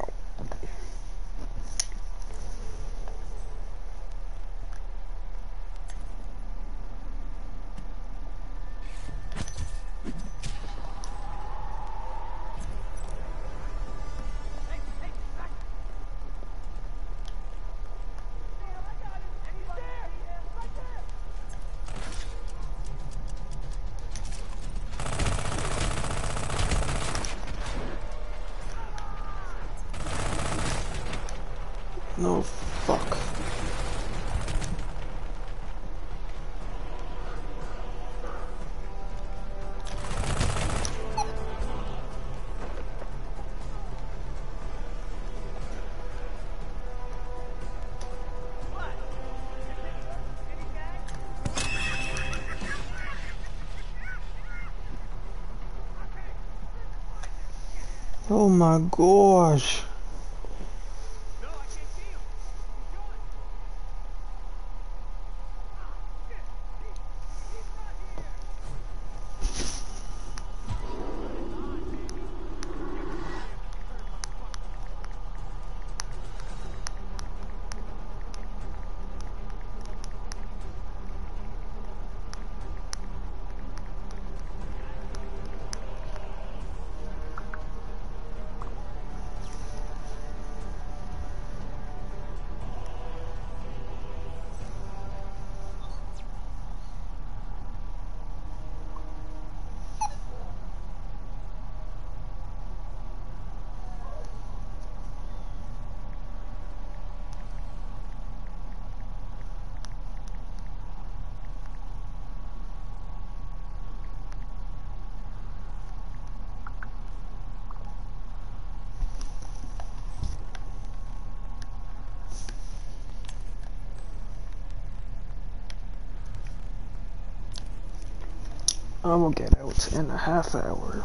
S1: No, fuck. Oh my gosh. I will get out in a half hour.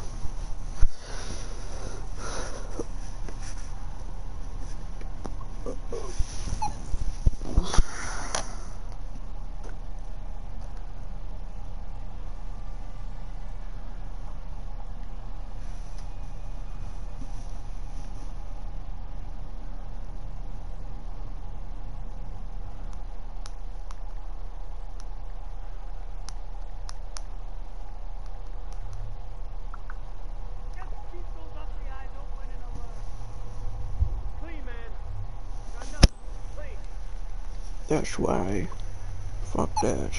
S1: That's why. Fuck that.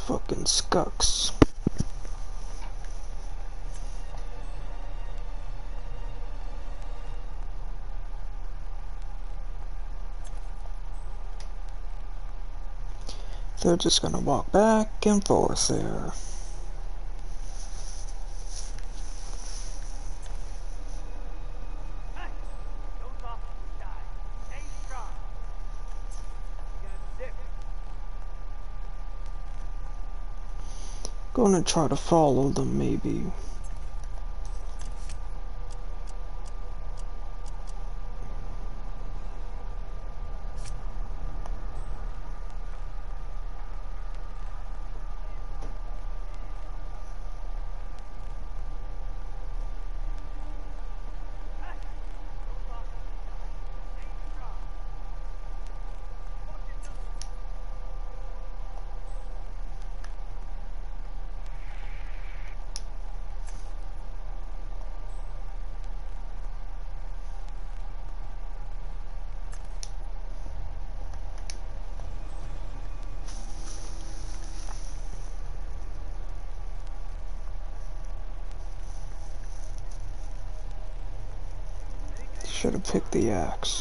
S1: fucking scucks. They're just gonna walk back and forth there. Gonna try to follow them, maybe. Should have picked the axe.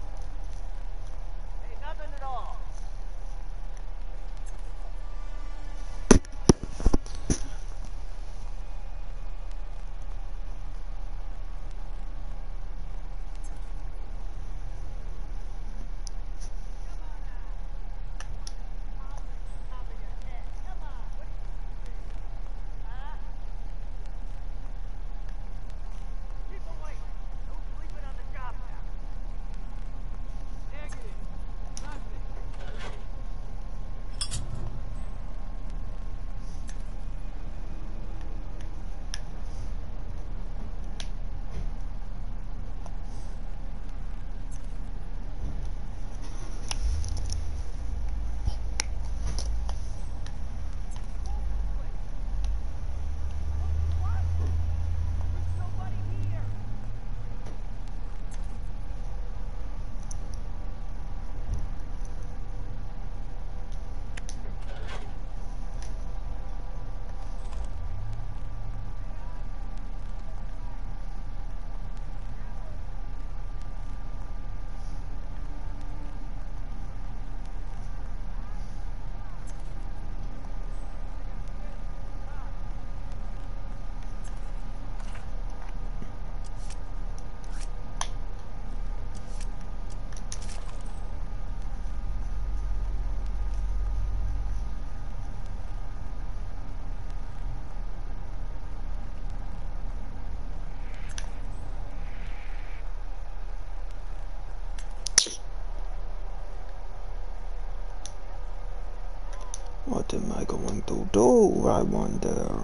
S1: What am I going to do, I wonder?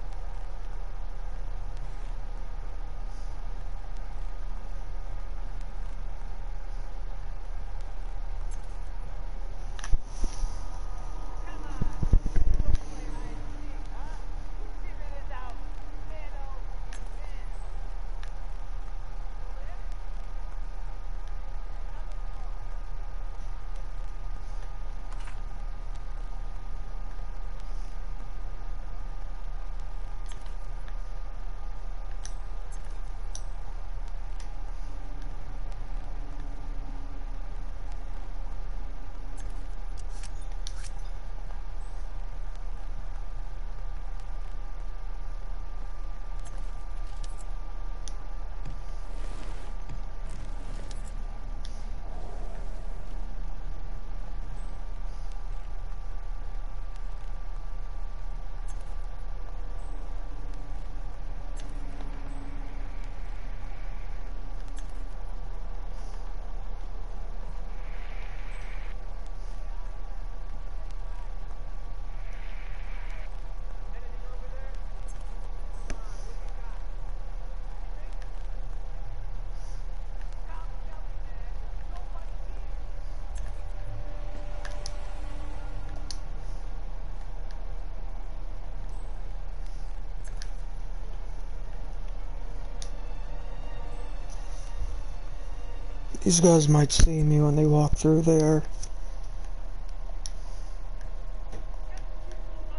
S1: These guys might see me when they walk through there.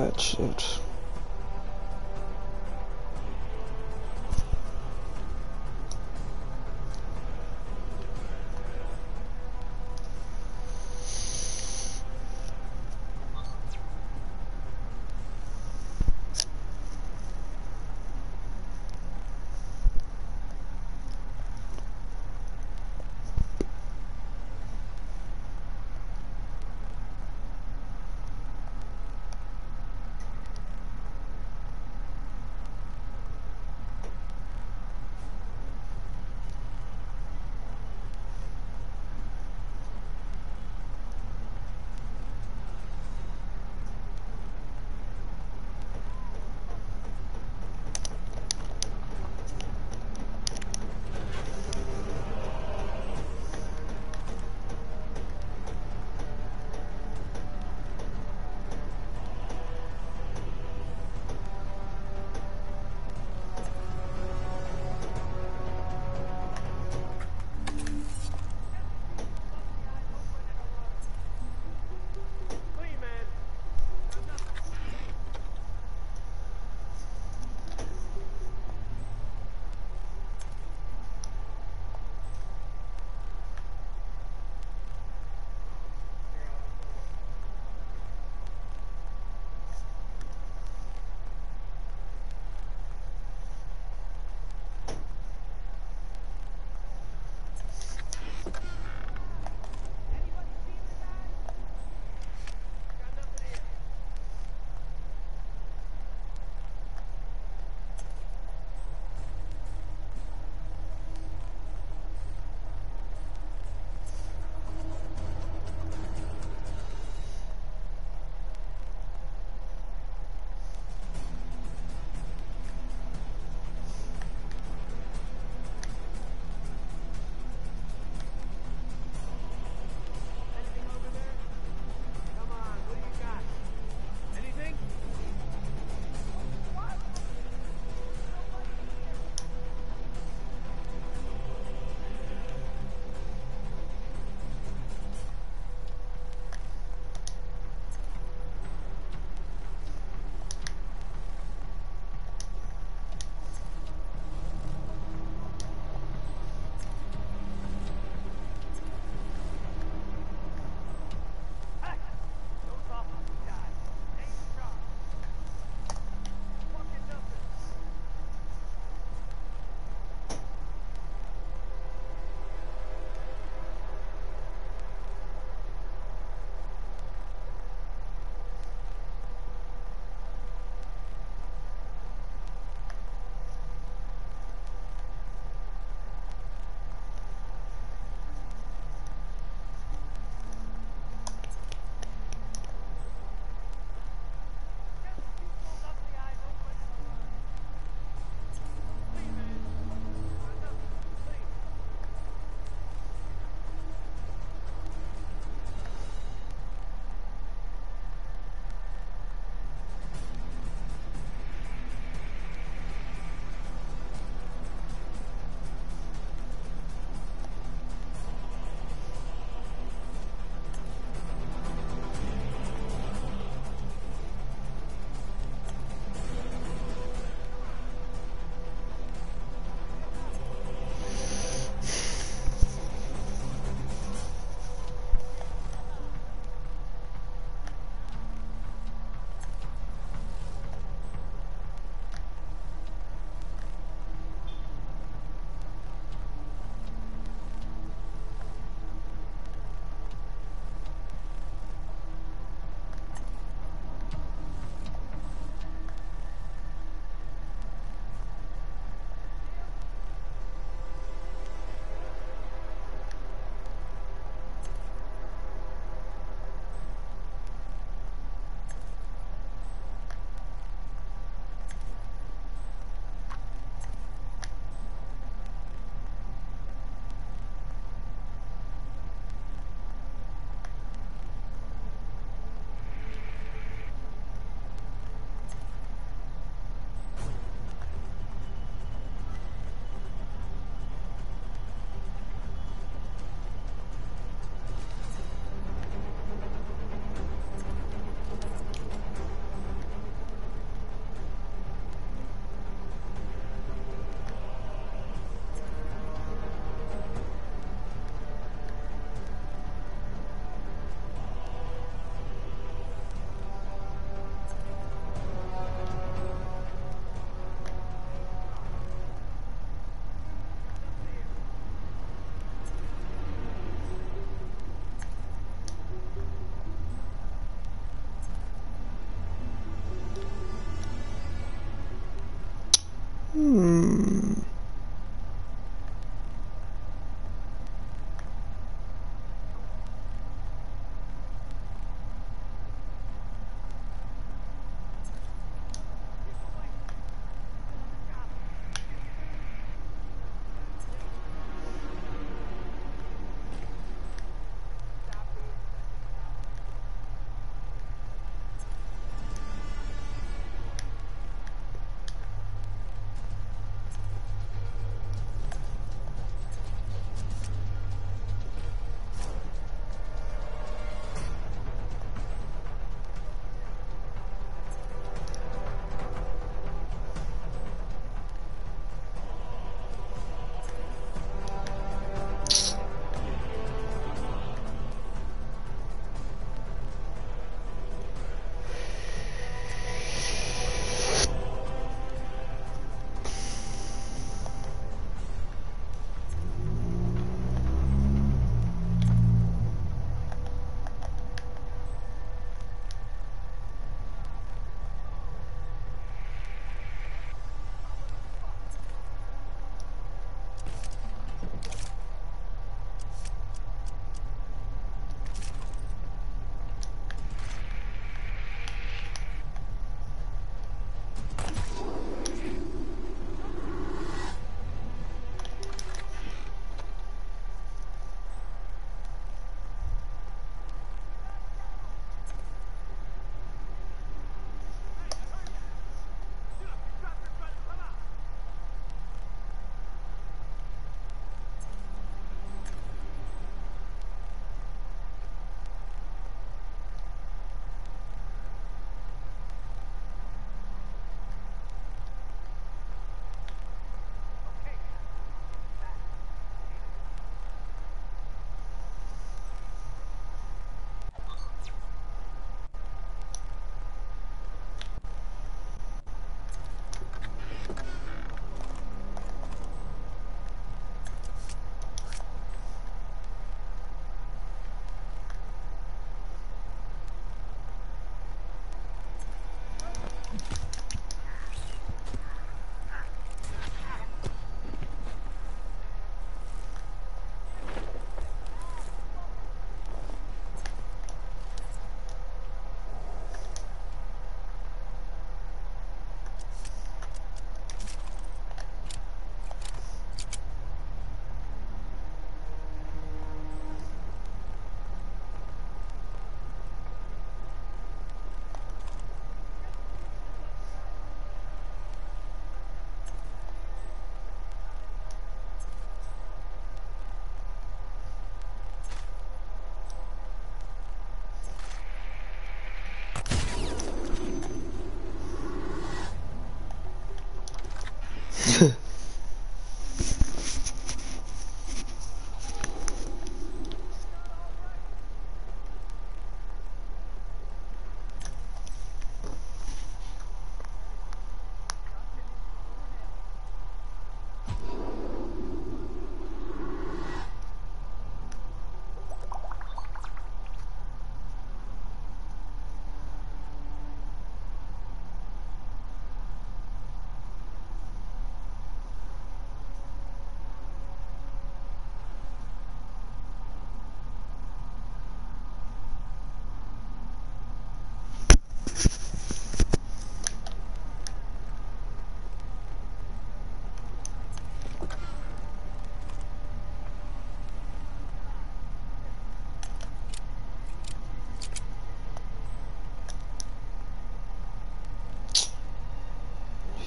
S1: that shit.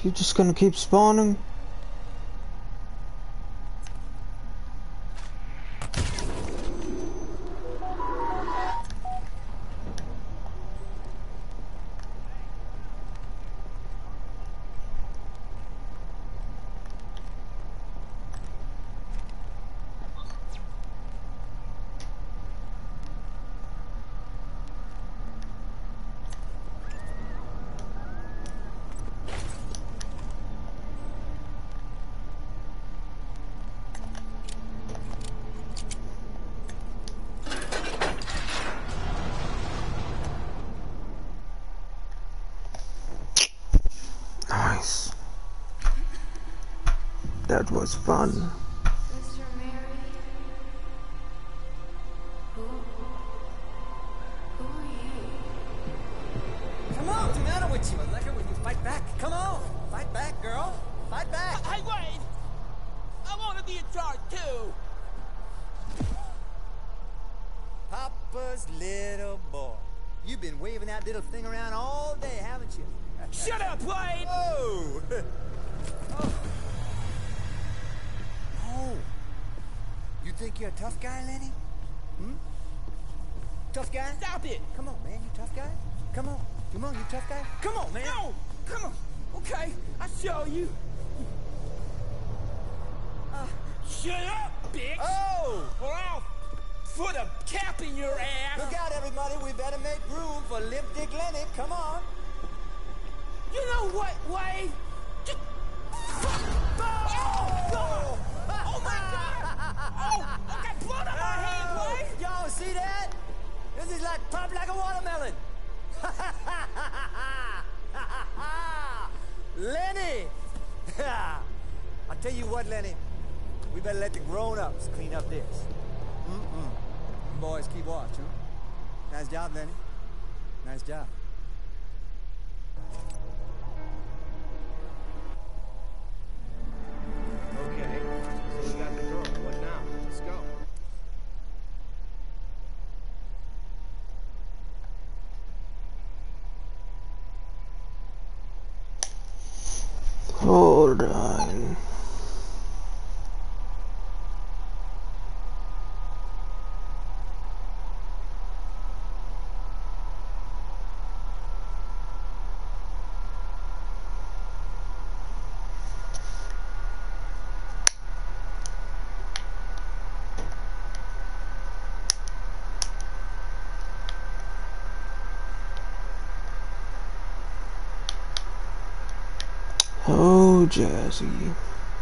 S1: You just gonna keep spawning? Nice. That was fun.
S5: Sister Mary. Who are you?
S11: Come on, what's the matter with you? I like it when you fight back. Come on, fight back, girl. Fight back.
S12: Hey, wait! I want to be in charge, too!
S11: Papa's little boy. You've been waving that little thing around all day, haven't you?
S12: Shut up, Wade!
S11: Oh! Oh. Oh. You think you're a tough guy, Lenny? Hmm? Tough guy?
S12: Stop it!
S11: Come on, man, you tough guy? Come on. Come on, you tough guy? Come on, man!
S12: No! Come on! Okay, I'll show you. Shut up, bitch!
S11: Oh!
S12: Or I'll put a cap in your ass!
S11: Look out, everybody. We better make room for Limp Dick Lenny. Come on.
S12: You know what, Wade? Just... Oh! Oh, my God! Oh! I got blood on my hands, Wade!
S11: Y'all see that? This is like pop like a watermelon. Lenny! I'll tell you what, Lenny. We better let the grown-ups clean up this. Boys, keep watch, huh? Nice job, Lenny. Nice job.
S4: Okay, so we got the girl. What now? Let's go.
S1: Hold on. Oh, Jazzy.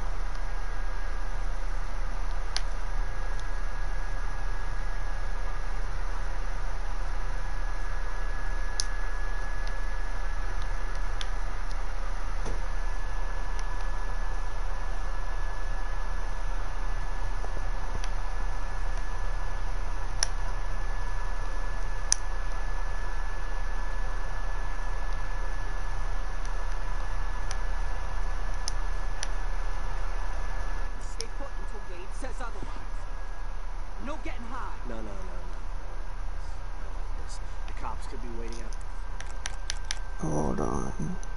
S10: Stay put until Wade says otherwise. No getting high.
S4: No. Not like this. The cops could be waiting out.
S1: Hold on.